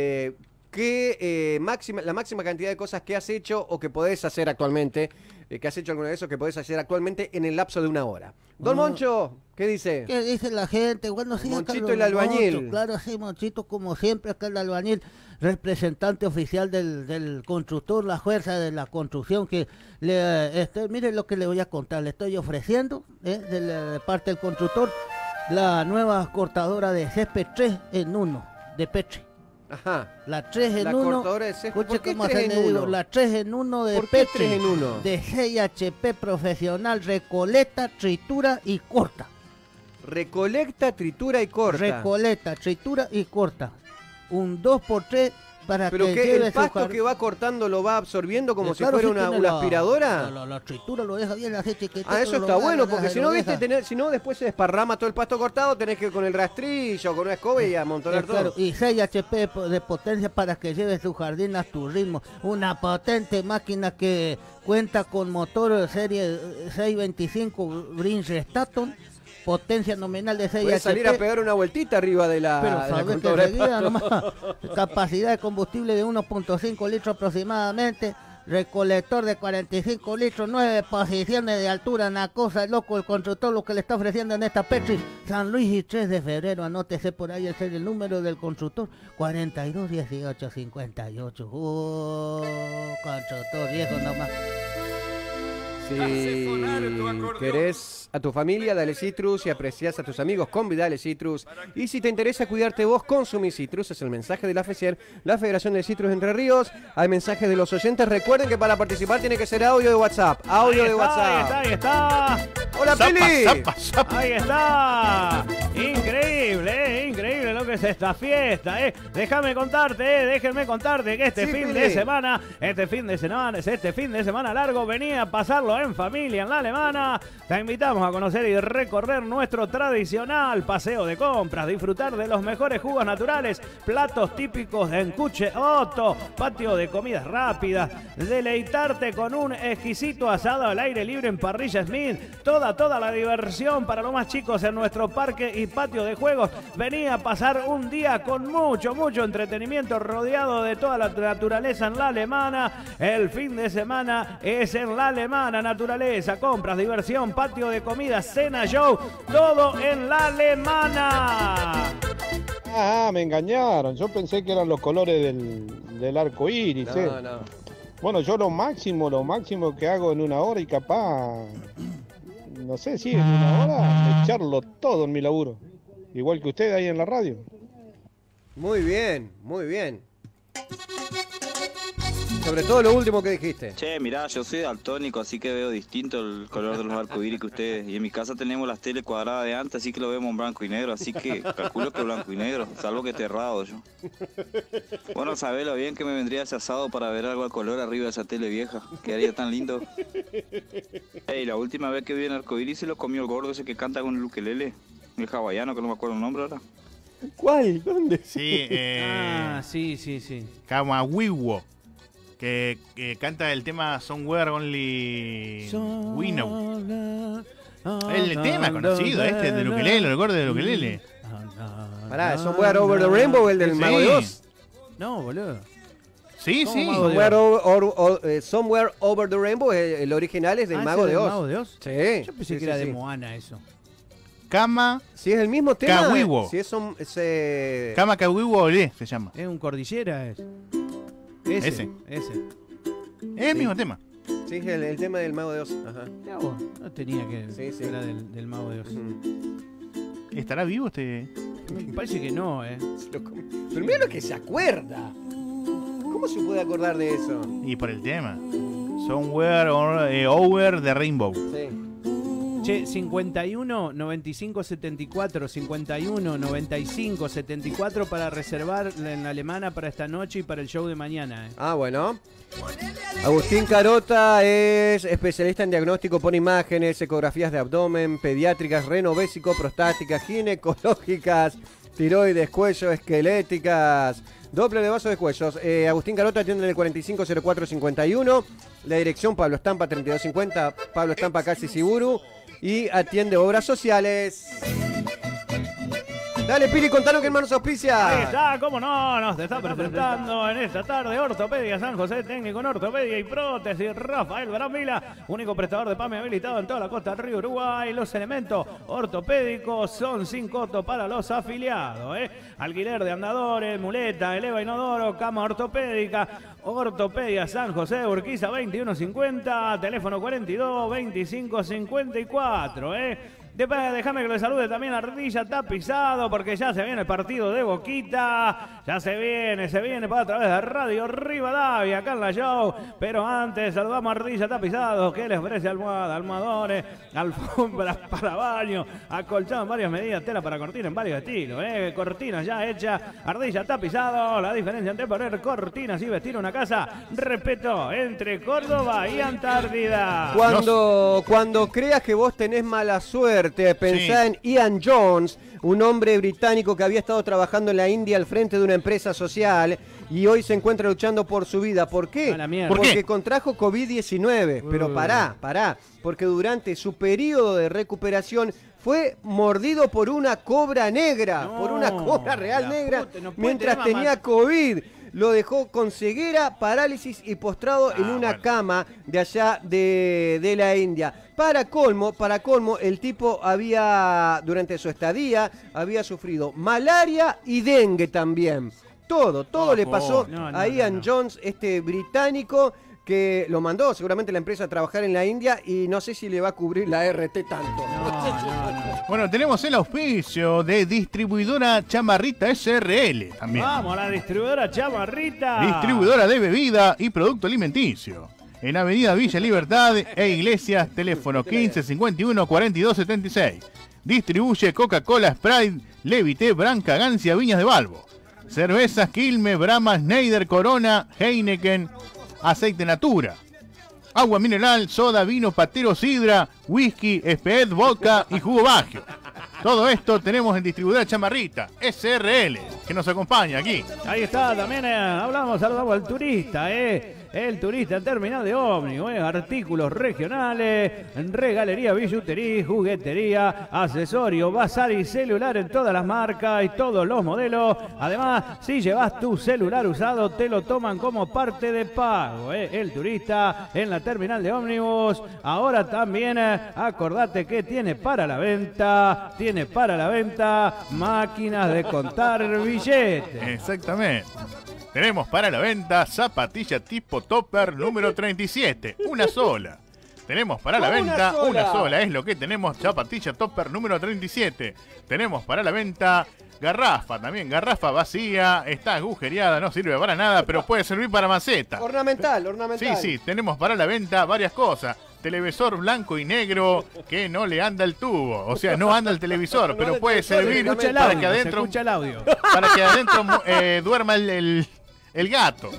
la máxima cantidad de cosas que has hecho o que podés hacer actualmente, que has hecho alguna de eso que podés hacer actualmente en el lapso de 1 hora. Don Moncho, ¿qué dice? ¿Qué dice la gente? Bueno, sí, Monchito el albañil. Moncho, claro, sí, Monchito, como siempre, acá el albañil. representante oficial del constructor, la fuerza de la construcción, que miren lo que le voy a contar, le estoy ofreciendo de parte del constructor la nueva cortadora de césped 3 en 1 de Petri. Ajá. La 3 en 1. La cortadora de césped. ¿Por qué 3 en 1? La 3 en 1 de ¿Por qué Petri. 3 en 1? De 6 HP profesional, recolecta, tritura y corta. Recolecta, tritura y corta. Recolecta, tritura y corta. Un 2x3 para ¿pero que qué, lleve el pasto que va cortando lo va absorbiendo como si claro, fuera una aspiradora? La tritura lo deja bien así chiquitito. Ah, eso está bueno, porque si no, viste, si no después se desparrama todo el pasto cortado, tenés que ir con el rastrillo, con una escoba y amontonar claro, todo. Y 6 HP de potencia para que lleve su jardín a tu ritmo. Una potente máquina que cuenta con motor serie 625 Bridgestone, potencia nominal de 6 Puedes HP. salir a pegar una vueltita arriba de la cortadora de pasto. Capacidad de combustible de 1.5 litros aproximadamente. Recolector de 45 litros, 9 posiciones de altura. Una cosa loco el constructor lo que le está ofreciendo en esta Petri. San Luis y 3 de febrero. Anótese por ahí el número del constructor. 42 18 58. Constructor viejo nomás. Si querés a tu familia, dale Citrus. Si apreciás a tus amigos, convidale Citrus. Y si te interesa cuidarte vos, consumí Citrus. Es el mensaje de la FECIER, la Federación de Citrus Entre Ríos. Hay mensajes de los oyentes. Recuerden que para participar tiene que ser audio de WhatsApp. Audio de WhatsApp. Ahí está. ¡Hola, Pili! Ahí está. Increíble lo que es esta fiesta, Déjame contarte, déjenme contarte que este fin de semana largo, venía a pasarlo en familia en la Alemana. Te invitamos a conocer y recorrer nuestro tradicional paseo de compras, disfrutar de los mejores jugos naturales, platos típicos de Encuche Otto, patio de comidas rápidas, deleitarte con un exquisito asado al aire libre en Parrilla Smith, toda la diversión para los más chicos en nuestro parque y patio de juegos. Venía a pasar un día con mucho entretenimiento, rodeado de toda la naturaleza en la Alemana. El fin de semana es en la Alemana. Naturaleza, compras, diversión, patio de comida, cena, show, todo en la Alemana. Me engañaron. Yo pensé que eran los colores del arco iris. No. Bueno, yo lo máximo que hago en una hora y capaz, no sé si en una hora, echarlo todo en mi laburo. Igual que usted ahí en la radio. Muy bien. Sobre todo lo último que dijiste. Che, mirá, yo soy daltónico, así que veo distinto el color de los arcoíris que ustedes. Y en mi casa tenemos las tele cuadradas de antes, así que lo vemos en blanco y negro. Así que calculo que blanco y negro, salvo que errado yo. Bueno, sabés lo bien que me vendría ese asado para ver algo al color arriba de esa tele vieja. Quedaría tan lindo. Ey, la última vez que vi en arcoíris se lo comió el gordo ese que canta con el ukelele. El hawaiano, que no me acuerdo el nombre ahora. ¿Cuál? ¿Dónde? Sí, sí. Kamawiwo. Que canta el tema Somewhere Only We Know. El tema conocido del ukelele, el gordo del ukelele. Pará, ¿Somewhere Over the Rainbow, el del Mago de Oz? No, boludo. Sí. Somewhere Over the Rainbow, el original es del Mago de Oz. ¿Mago de Oz? Sí. Yo pensé que era de Moana eso. Kama. Si es el mismo tema. Kawiwo. Si es Kama Kawiwo se llama. Es un cordillera, Ese. Es el mismo tema. Sí, es el tema del Mago de Oz. Ajá. Ya, bueno, no tenía que era del Mago de Oz. ¿Estará vivo este? Me parece que no, Pero mira lo que se acuerda. ¿Cómo se puede acordar de eso? Y por el tema. Somewhere Over the Rainbow. Sí. Che, 51 95 74 51 95 74 para reservar en la alemana para esta noche y para el show de mañana. Ah, bueno. Agustín Carota es especialista en diagnóstico por imágenes, ecografías de abdomen, pediátricas, renovésico, prostáticas, ginecológicas, tiroides, cuello, esqueléticas, doble de vasos de cuellos. Agustín Carota atiende en el 450451. La dirección Pablo Estampa 3250, Pablo Estampa Casi Siburu. Y atiende obras sociales. Dale, Pili, contanos que hermanos auspicia. Ahí está, cómo no, nos está presentando en esta tarde Ortopedia San José, técnico en ortopedia y prótesis, Rafael Bramila, único prestador de PAMI habilitado en toda la costa del río Uruguay. Los elementos ortopédicos son sin costo para los afiliados. Alquiler de andadores, muleta, eleva inodoro, cama ortopédica. Ortopedia San José, Urquiza 2150, teléfono 42 25 54. Después déjame que le salude también a Ardilla Tapizado, porque ya se viene el partido de Boquita. Ya se viene para a través de Radio Rivadavia, acá en la show. Pero antes saludamos a Ardilla Tapizado, que les ofrece almohadas, almohadones, alfombras para baño, acolchado en varias medidas, tela para cortina en varios estilos. Cortinas ya hechas, Ardilla Tapizado. La diferencia entre poner cortinas y vestir una casa, respeto entre Córdoba y Antártida. Cuando creas que vos tenés mala suerte, pensá en Ian Jones, un hombre británico que había estado trabajando en la India al frente de una empresa social y hoy se encuentra luchando por su vida. ¿Por qué? Porque contrajo COVID-19. Pero pará, porque durante su periodo de recuperación fue mordido por una cobra negra, por una cobra real negra, mientras tenía COVID. Lo dejó con ceguera, parálisis y postrado en una cama de allá de la India. Para colmo, el tipo durante su estadía, había sufrido malaria y dengue también. Todo le pasó a Ian Jones, este británico, que lo mandó seguramente la empresa a trabajar en la India y no sé si le va a cubrir la RT tanto. Bueno, tenemos el auspicio de Distribuidora Chamarrita SRL también. Vamos, la distribuidora Chamarrita. Distribuidora de bebida y producto alimenticio. En Avenida Villa Libertad e Iglesias, teléfono 1551 4276. Distribuye Coca-Cola, Sprite, Levité, Branca, Gancia, Viñas de Balbo. Cervezas Quilmes, Brahma, Schneider, Corona, Heineken, Aceite Natura. Agua mineral, soda, vino, patero, sidra, whisky, Speed, vodka y jugo Bagio. Todo esto tenemos en Distribuidora Chamarrita SRL, que nos acompaña aquí. Ahí está, también saludamos al turista, el turista en terminal de ómnibus, artículos regionales, regalería, billutería, juguetería, accesorio, bazar y celular en todas las marcas y todos los modelos. Además, si llevas tu celular usado, te lo toman como parte de pago. El turista en la terminal de ómnibus. Ahora también acordate que tiene para la venta máquinas de contar billetes. Exactamente. Tenemos para la venta zapatilla tipo topper número 37, una sola. Tenemos para la venta una sola, es lo que tenemos, zapatilla topper número 37. Tenemos para la venta garrafa también, garrafa vacía, está agujereada, no sirve para nada, pero puede servir para maceta. Ornamental. Sí, tenemos para la venta varias cosas. Televisor blanco y negro que no le anda el tubo, o sea, no anda el televisor, pero puede servir para que adentro duerma el gato.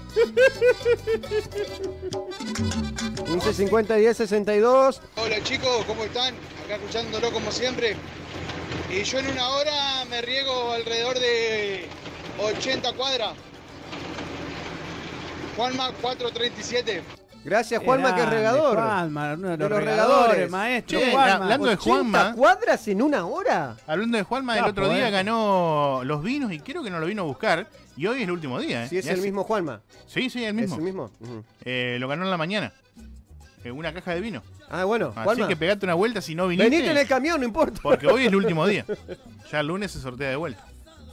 1550 10 62. Hola chicos, ¿cómo están? Acá escuchándolo como siempre. Y yo en una hora me riego alrededor de 80 cuadras. Juanma 437. Gracias, Juanma, que es regador. Juanma, uno de los regadores, maestro. Juanma. Hablando de Juanma, ¿cuadras en una hora? Hablando de Juanma, el otro día ganó los vinos y creo que no lo vino a buscar. Y hoy es el último día. Sí, es el mismo Juanma. Sí, el mismo. Es el mismo. Lo ganó en la mañana. Una caja de vino. Ah, bueno, Así Juanma, que pegate una vuelta si no viniste. venite en el camión, no importa. Porque hoy es el último día. Ya el lunes se sortea de vuelta.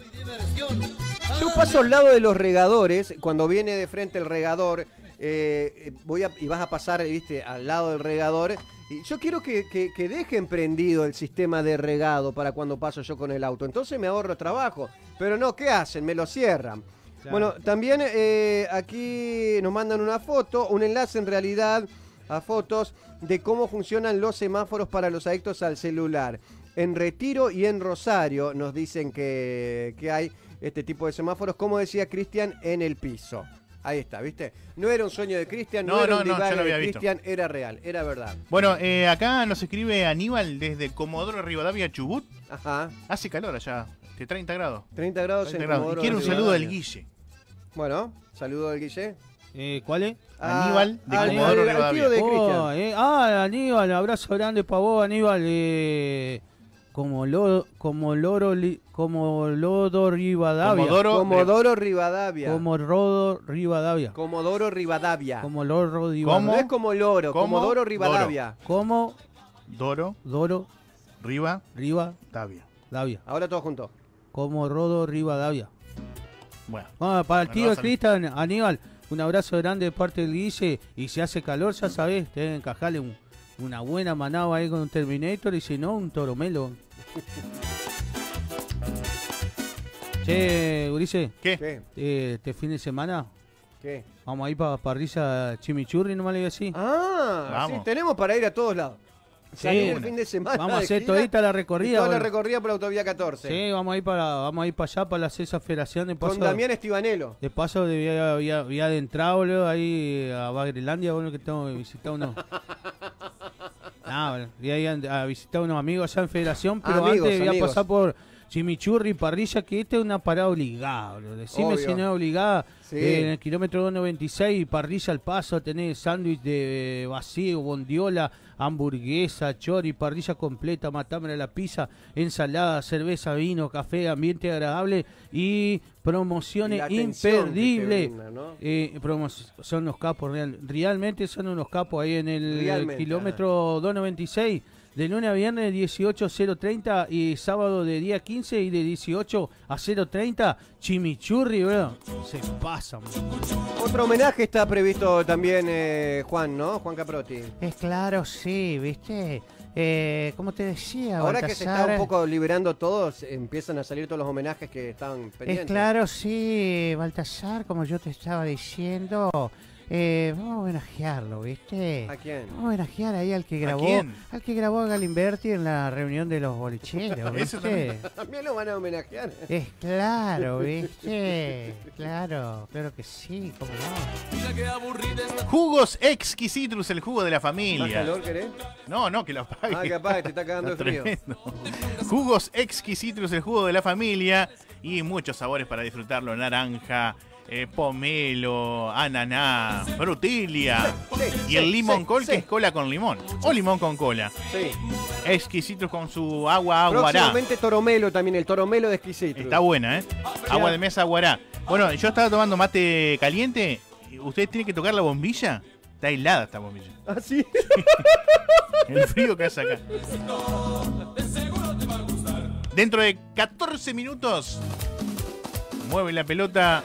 Yo paso al lado de los regadores, cuando viene de frente el regador, y vas a pasar, viste, al lado del regador, y yo quiero que dejen prendido el sistema de regado para cuando paso yo con el auto, entonces me ahorro trabajo, pero no, ¿qué hacen? Me lo cierran. Claro. Bueno, también aquí nos mandan una foto, un enlace en realidad a fotos de cómo funcionan los semáforos para los adictos al celular. En Retiro y en Rosario nos dicen que hay este tipo de semáforos, como decía Cristian, en el piso. Ahí está, ¿viste? No era un sueño de Cristian, no era un divague de Cristian, era real, era verdad. Bueno, acá nos escribe Aníbal desde Comodoro Rivadavia, Chubut. Ajá. Hace calor allá, de 30 grados. 30 grados en Comodoro. Y quiere un saludo del Guille. Bueno, saludo del Guille. ¿Cuál es? Aníbal de Comodoro Rivadavia. Tío de Cristian. Aníbal, abrazo grande para vos, Aníbal. Como Lodo Rivadavia. Comodoro Rivadavia. Comodoro Rivadavia. Comodoro Rivadavia. Como Loro Rivadavia. No es como loro, Comodoro Rivadavia. Como Doro. Davia. Ahora todos juntos. Como Rodo Rivadavia. Bueno. Para el tío Cristian, Aníbal, un abrazo grande de parte del Guille. Y si hace calor, ya sabés, te deben encajarle una buena manada ahí con un Terminator y si no, un Toromelo. Che, Gurice. ¿Qué? Este fin de semana. ¿Qué? Vamos a ir para parrilla Chimichurri, nomás le digo así. Sí, tenemos para ir a todos lados. Salir el fin de semana. Vamos a hacer todita la recorrida. Toda la recorrida por Autovía 14. Sí, vamos a ir para allá, para esa federación de paso. Con Damián Estibanelo. De paso, había adentrado, boludo, ahí a Bagrelandia, bueno, que tengo que visitar unos. Bueno, y ahí a visitar unos amigos allá en Federación, pero antes voy a pasar por Chimichurri, parrilla, que esta es una parada obligada, boludo. Decime Obvio. si no es obligada. Sí. En el kilómetro 296, parrilla al paso, tenés sándwich de vacío, bondiola, hamburguesa, chori, parrilla completa, matambre a la pizza, ensalada, cerveza, vino, café, ambiente agradable y promociones imperdibles. ¿No? Son unos capos, realmente son unos capos ahí en el kilómetro 296. De lunes a viernes 18:030 y sábado de día 15 y de 18 a 0:30, Chimichurri, bro. Se pasan. Otro homenaje está previsto también, Juan, ¿no? Juan Caprotti. Es claro, sí, ¿viste? Como te decía, ahora Baltasar, que se está un poco liberando todos, empiezan a salir todos los homenajes que estaban pendientes. Es claro, sí, Baltasar, como yo te estaba diciendo... vamos a homenajearlo, ¿viste? ¿A quién? Vamos a homenajear ahí al que grabó a Galimberti en la reunión de los bolicheros, ¿viste? También lo van a homenajear. Es claro, ¿viste? Claro que sí, ¿cómo no? Jugos Exquisitrus, el jugo de la familia. ¿Más calor querés? No, que lo apague. Capaz, te está cagando de frío. Jugos Exquisitrus, el jugo de la familia. Y muchos sabores para disfrutarlo. Naranja, pomelo, ananá, frutilia. Y el limón col, que es cola con limón. O limón con cola. Sí. Exquisitrus con su agua aguará. Próximamente Toromelo también, el Toromelo de Exquisitrus. Está buena, ¿eh? Agua de mesa aguará. Bueno, yo estaba tomando mate caliente. ¿Ustedes tienen que tocar la bombilla? Está helada esta bombilla. ¿Ah, sí? El frío que hace acá. Dentro de 14 minutos mueve la pelota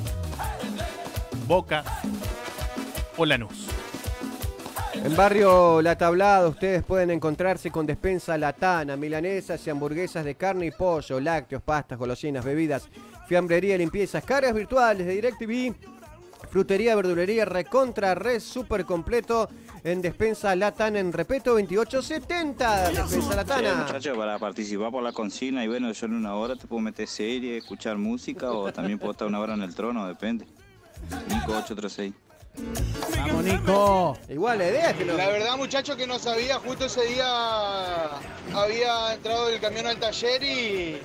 Boca o Lanús. En barrio La Tablada ustedes pueden encontrarse con despensa latana, milanesas y hamburguesas de carne y pollo, lácteos, pastas, golosinas, bebidas, fiambrería y limpiezas, cargas virtuales de DirecTV, frutería, verdulería, recontra, res super completo en despensa latana en Repeto 2870. Despensa latana. Sí, muchachos, para participar por la consigna y bueno, yo en una hora te puedo meter serie, escuchar música o también puedo estar una hora en el trono, depende. Nico 836. Vamos, Nico. Igual la idea es que La verdad, muchachos, que no sabía, justo ese día había entrado el camión al taller y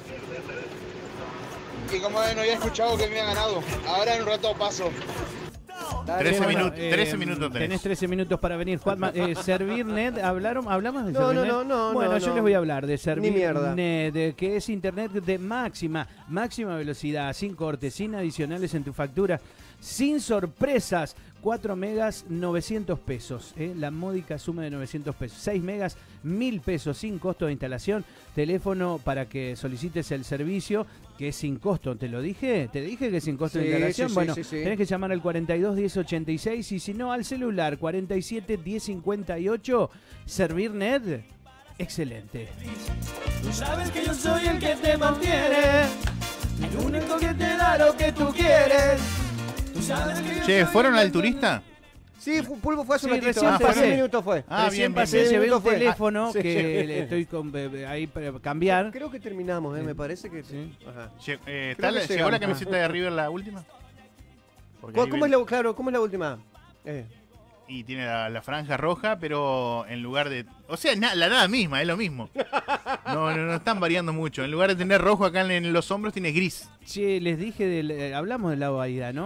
como no había escuchado que me había ganado. Ahora en un rato paso. 13 minutos tenés 13 minutos para venir, Juanma. Servirnet, ¿hablamos de Servirnet? No. Bueno, yo les voy a hablar de Servirnet, que es internet de máxima velocidad, sin cortes, sin adicionales en tu factura, sin sorpresas. 4 megas, 900 pesos. La módica suma de 900 pesos. 6 megas, 1000 pesos sin costo de instalación. Teléfono para que solicites el servicio, que es sin costo. ¿Te lo dije? ¿Te dije que es sin costo de instalación? Bueno, tenés que llamar al 42 10 86 y si no al celular 47 10 58. Servirnet, excelente. Tú sabes que yo soy el que te mantiene, el único que te da lo que tú quieres. Che, ¿fueron al turista? Sí, Pulpo fue hace un ratito. Recién Hace pasé. 10 minutos fue. Recién pasé, llevé un teléfono que le estoy ahí para cambiar. Creo que terminamos, me parece que sí. Ajá. ¿Llegó la camiseta de River la última? ¿Cómo es la última? Y tiene la franja roja, pero en lugar de... O sea, la nada misma, es lo mismo. No están variando mucho. En lugar de tener rojo acá en los hombros, tiene gris. Che, les dije, hablamos del agua Aida, ¿no?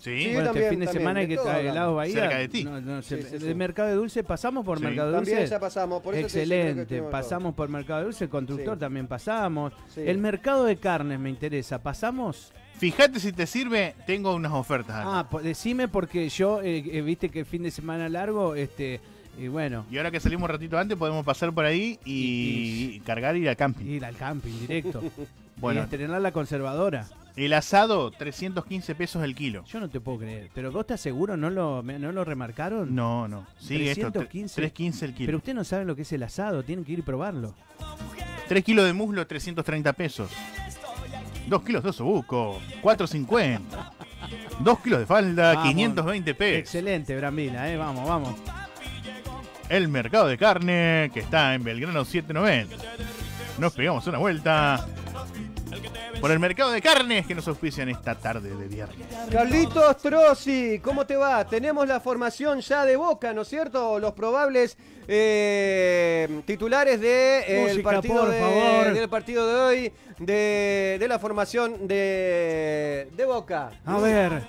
Sí, bueno, también, este fin de semana hay que traer helado Bahía. Cerca de ti. ¿De Mercado de Dulce pasamos por Mercado de Dulce? También ya pasamos. Por eso excelente, pasamos por Mercado de Dulce, el constructor también pasamos. El mercado de carnes me interesa, ¿pasamos? Fíjate si te sirve, tengo unas ofertas acá. Decime porque yo, viste que el fin de semana largo, y bueno. Y ahora que salimos un ratito antes podemos pasar por ahí y cargar y ir al camping. Ir al camping directo. Bueno. Y estrenar la conservadora. El asado, 315 pesos el kilo. Yo no te puedo creer. ¿Pero vos estás seguro? ¿No lo remarcaron? No. Sí, 315. 315 el kilo. Pero usted no sabe lo que es el asado, tienen que ir y probarlo. 3 kilos de muslo, 330 pesos. 2 kilos de osobuco, 4.50. 2 kilos de falda, vamos, 520 pesos. Excelente, Brambila, vamos. El mercado de carne, que está en Belgrano 790. Nos pegamos una vuelta por el mercado de carnes que nos auspician esta tarde de viernes. Carlitos Trozzi, ¿cómo te va? Tenemos la formación ya de Boca, ¿no es cierto? Los probables titulares del partido de hoy, de la formación de Boca. A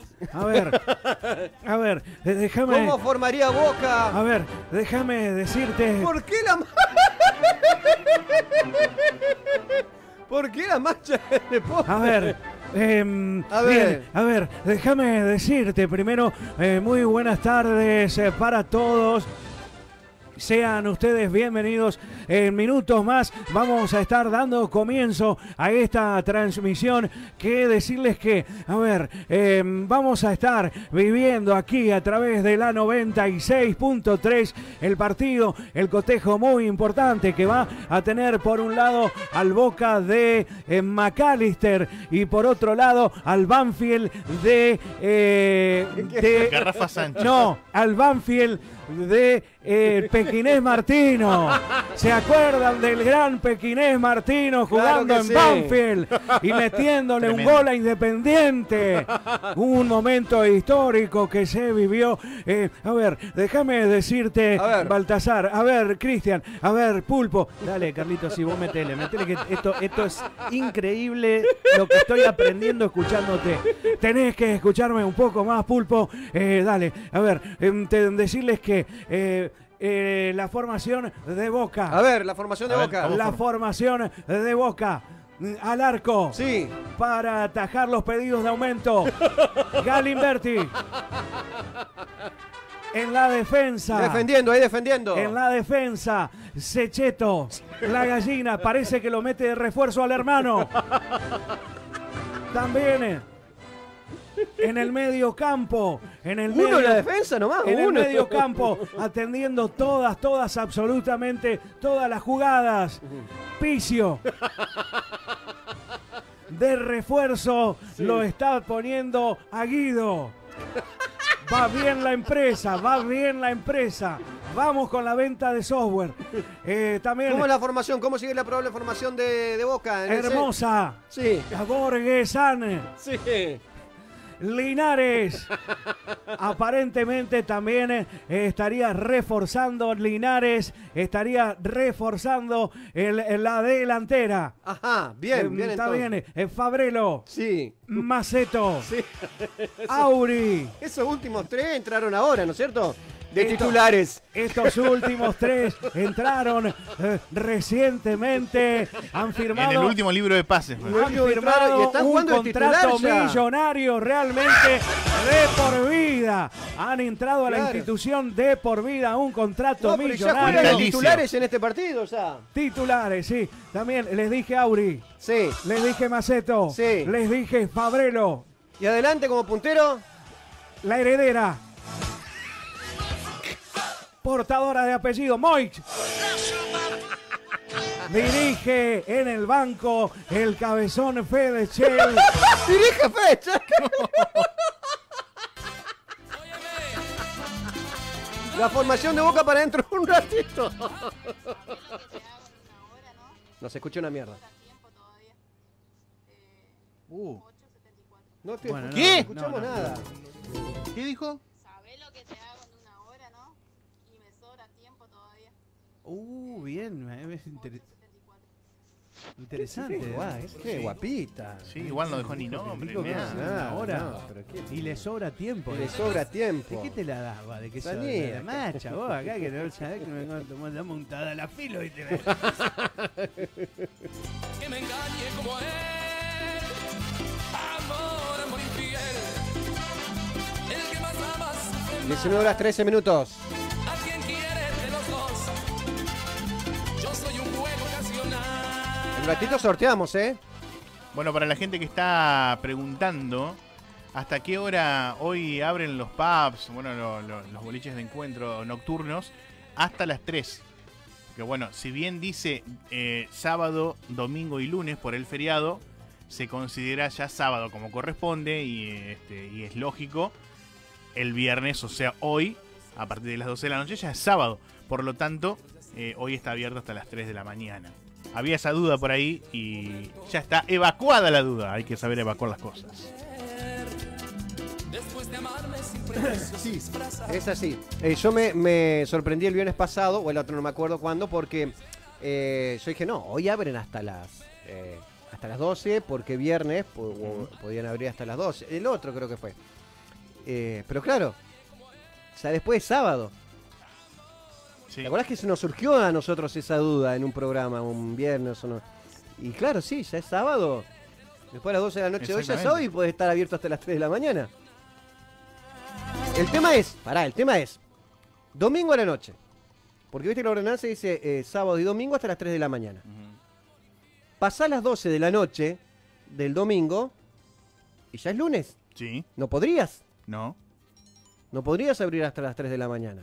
ver, déjame. ¿Cómo formaría Boca? A ver, déjame decirte. ¿Por qué la ¿Por qué la mancha de poste? A ver, bien, déjame decirte primero, muy buenas tardes para todos. Sean ustedes bienvenidos. En minutos más vamos a estar dando comienzo a esta transmisión. Que decirles que, vamos a estar viviendo aquí a través de la 96.3 el partido, el cotejo muy importante que va a tener por un lado al Boca de McAllister y por otro lado al Banfield de Garrafa Sánchez. No, al Banfield de Pequinés Martino. ¿Se acuerdan del gran Pequinés Martino jugando en Banfield y metiéndole un gol a Independiente? Un momento histórico que se vivió. Déjame decirte, Baltasar, Cristian, Pulpo. Dale, Carlitos, si vos metele que esto es increíble lo que estoy aprendiendo escuchándote. Tenés que escucharme un poco más, Pulpo. Dale, decirles que la formación de Boca. La formación de Boca. La formación de Boca. Al arco. Sí. Para atajar los pedidos de aumento. Galimberti. En la defensa. Defendiendo. En la defensa. Secheto. La gallina. Parece que lo mete de refuerzo al hermano. También. En el medio campo, en la defensa nomás. En el medio campo, atendiendo absolutamente todas las jugadas. Picio. De refuerzo lo está poniendo a Guido. Va bien la empresa. Vamos con la venta de software. También. ¿Cómo es la formación? ¿Cómo sigue la probable formación de Boca? Hermosa. Sí. Borgesane. Sí. Linares. Aparentemente también estaría reforzando Linares. Estaría reforzando la delantera. Ajá, bien. Está bien. Fabrelo. Sí. Maceto. Sí. Auri. Esos últimos 3 entraron ahora, ¿no es cierto? De titulares. Estos últimos 3 entraron recientemente. Han firmado. En el último libro de pases. Han firmado un contrato millonario realmente de por vida. Han entrado a la institución de por vida. Un contrato millonario. Ya titulares en este partido ya. Titulares, sí. También les dije Auri. Sí. Les dije Maceto. Sí. Les dije Fabrelo. Y adelante como puntero. La heredera. Portadora de apellido Moich. Dirige en el banco el cabezón Fede Chel. Dirige Fede Chel. La formación de Boca para dentro un ratito. No se escucha una mierda. No te bueno, ¿qué? No escuchamos nada. ¿Qué dijo? ¿Sabés lo que te hago en una hora, no? Y me sobra tiempo todavía. Bien. Interesante. Qué guapita. Sí, igual no dejó ni nombre. Ahora. Y le sobra tiempo. Le sobra tiempo. ¿De qué te la das, va? ¿De qué Salí, de la marcha, vos acá que no sabés que me tomás la montada a la filo y te ves. Que me engañe como él. Amor muy infiel. El que más amas. 19 horas 13 minutos. A quien quiere de los dos. Yo soy un juego ocasional. En un ratito sorteamos, ¿eh? Bueno, para la gente que está preguntando, ¿hasta qué hora hoy abren los pubs, bueno, los boliches de encuentro nocturnos? Hasta las 3. Que bueno, si bien dice sábado, domingo y lunes por el feriado, se considera ya sábado como corresponde y es lógico. El viernes, o sea, hoy, a partir de las 12 de la noche, ya es sábado. Por lo tanto, hoy está abierto hasta las 3 de la mañana. Había esa duda por ahí y ya está evacuada la duda. Hay que saber evacuar las cosas. Sí, es así. Yo me sorprendí el viernes pasado, o el otro no me acuerdo cuándo, porque yo dije, no, hoy abren hasta las 12, porque viernes podían abrir hasta las 12. El otro creo que fue. Pero claro, o sea, después es sábado. Sí. ¿Te acordás que se nos surgió a nosotros esa duda en un programa, un viernes o no? Y claro, sí, ya es sábado. Después de las 12 de la noche de hoy ya es sábado y puede estar abierto hasta las 3 de la mañana. El tema es domingo a la noche. Porque viste que la ordenanza dice sábado y domingo hasta las 3 de la mañana. Pasás las 12 de la noche del domingo y ya es lunes. Sí. ¿No podrías? No. No podrías abrir hasta las 3 de la mañana.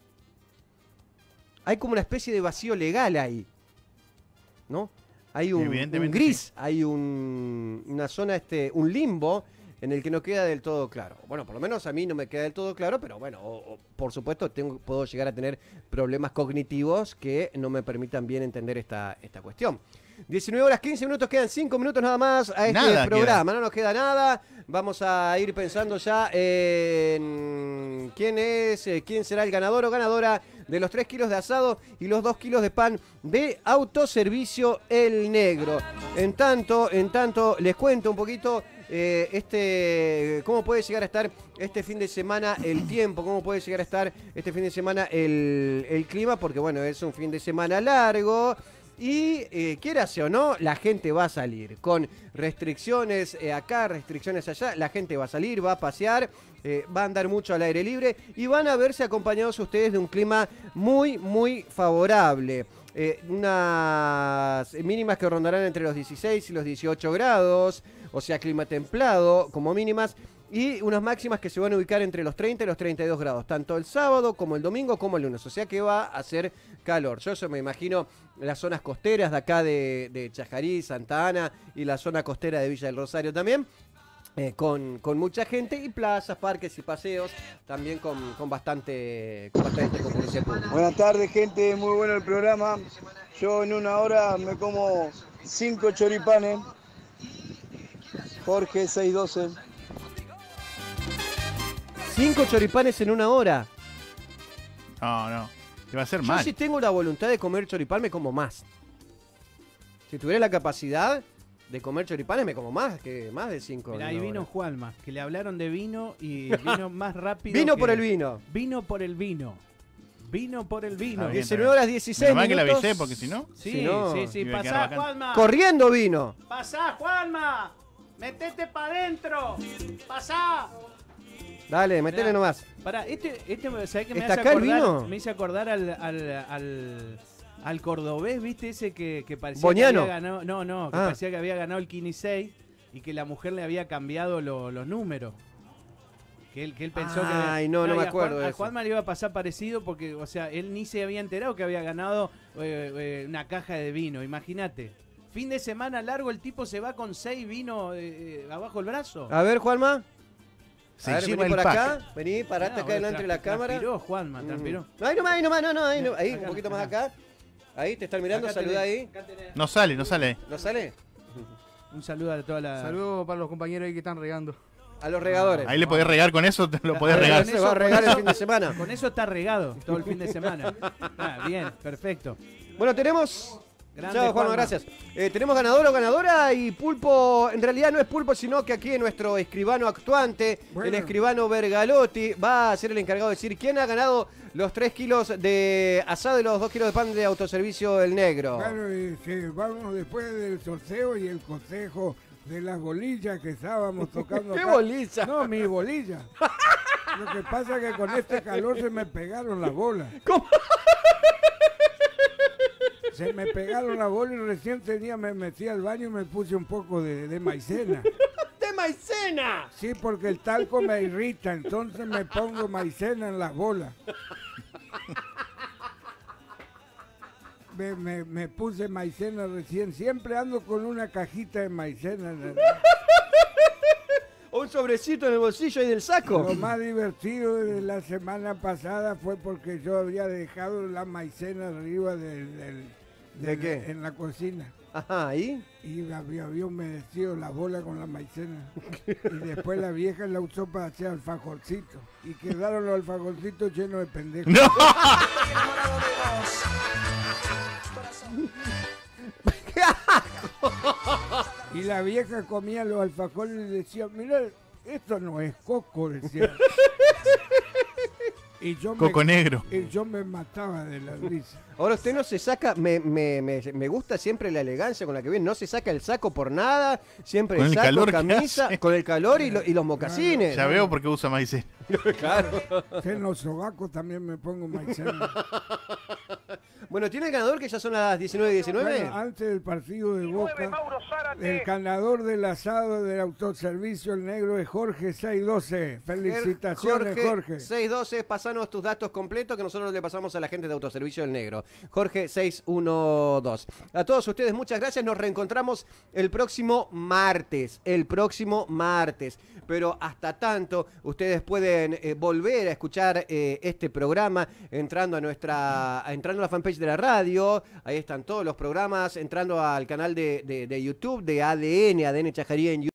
Hay como una especie de vacío legal ahí, ¿no? Hay un gris, sí. Hay una zona, un limbo en el que no queda del todo claro. Bueno, por lo menos a mí no me queda del todo claro, pero bueno, por supuesto puedo llegar a tener problemas cognitivos que no me permitan bien entender esta cuestión. 19 horas 15 minutos, quedan 5 minutos nada más a este programa, no nos queda nada. Vamos a ir pensando ya en quién será el ganador o ganadora de los 3 kilos de asado y los 2 kilos de pan de Autoservicio El Negro. En tanto, les cuento un poquito cómo puede llegar a estar este fin de semana el tiempo, cómo puede llegar a estar este fin de semana el clima, porque bueno, es un fin de semana largo. Y quieras o no, la gente va a salir con restricciones acá, restricciones allá. La gente va a salir, va a pasear, va a andar mucho al aire libre y van a verse acompañados ustedes de un clima muy, muy favorable. Unas mínimas que rondarán entre los 16 y los 18 grados, o sea, clima templado como mínimas. Y unas máximas que se van a ubicar entre los 30 y los 32 grados, tanto el sábado como el domingo como el lunes. O sea que va a hacer calor. Yo eso me imagino las zonas costeras de acá de Chajarí, Santa Ana y la zona costera de Villa del Rosario también. Con mucha gente y plazas, parques y paseos también con bastante concurrencia pública. Buenas tardes, gente. Muy bueno el programa. Yo en una hora me como 5 choripanes. Jorge 612. 5 choripanes en una hora. No. Te va a hacer mal. Yo si tengo la voluntad de comer choripán me como más. Si tuviera la capacidad de comer choripanes me como más de 5. Mirá, ahí vino Juanma, que le hablaron de vino y vino más rápido. Vino por el vino. Vino por el vino. Vino por el vino. 19 horas 16 minutos. que la avisé, porque si no... Sí. Pasá, Juanma. Corriendo vino. Pasá, Juanma. Metete para adentro. Pasá. Dale, metele nomás. Pará, ¿sabés qué me ¿Está hace acá acordar? el vino? Me hice acordar al cordobés, ¿viste? Ese que parecía Boñano. que había ganado. Que parecía que había ganado el Kini 6 y que la mujer le había cambiado los números. Que él pensó que... Ay, no me acuerdo de eso. A Juanma le iba a pasar parecido porque, o sea, él ni se había enterado que había ganado una caja de vino. Imagínate. Fin de semana largo, el tipo se va con 6 vinos abajo el brazo. A ver, Juanma. Se a ver, vení por acá. Vení, parate acá delante de la cámara. Transpiró, Juanma, transpiró. Ahí nomás, ahí, un poquito más acá. Ahí, te están mirando, saluda ahí. No sale. ¿No sale? Un saludo a toda la... Saludos para los compañeros ahí que están regando. A los regadores. Ahí le podés regar con eso, te lo podés regar. Se va a regar el fin de semana. Con eso está regado todo el fin de semana. Bien, perfecto. Bueno, tenemos Chao, Juan, gracias. Tenemos ganador o ganadora y Pulpo, en realidad no es Pulpo, sino que aquí nuestro escribano actuante, el escribano Bergalotti, va a ser el encargado de decir quién ha ganado los 3 kilos de asado y los 2 kilos de pan de autoservicio El Negro. Bueno, vamos después del sorteo y el consejo de las bolillas que estábamos tocando. ¿Qué bolilla? No, mi bolilla. Lo que pasa es que con este calor se me pegaron las bolas. ¿Cómo? Se me pegaron las bolas y recién me metí al baño y me puse un poco de maicena. ¡De maicena! Sí, porque el talco me irrita, entonces me pongo maicena en las bolas. Me puse maicena recién, siempre ando con una cajita de maicena. Un sobrecito en el bolsillo y del saco. Lo más divertido de la semana pasada fue porque yo había dejado la maicena arriba ¿De qué? En la cocina. Ajá, ¿y? Y había humedecido la bola con la maicena. Y después la vieja la usó para hacer alfajorcitos. Y quedaron los alfajorcitos llenos de pendejos. ¡No! ¡Qué asco! Y la vieja comía los alfajores y decía, mira, esto no es coco, decía. Y coco negro. Y yo me mataba de la risa. Ahora usted no se saca, me gusta siempre la elegancia con la que viene, no se saca el saco por nada, siempre con el saco, calor camisa, con el calor y los mocasines. Ya veo por qué usa maicena. Claro. En los sobacos también me pongo maicena. Bueno, ¿tiene el ganador que ya son las 19:19? Bueno, antes del partido de Boca, el ganador del asado del autoservicio El Negro es Jorge 612. Felicitaciones, Jorge. 612, pasanos tus datos completos que nosotros le pasamos a la gente de Autoservicio El Negro. Jorge 612. A todos ustedes, muchas gracias. Nos reencontramos el próximo martes. Pero hasta tanto, ustedes pueden volver a escuchar este programa entrando a la fanpage de la radio. Ahí están todos los programas, entrando al canal de YouTube de ADN Chajarí en YouTube.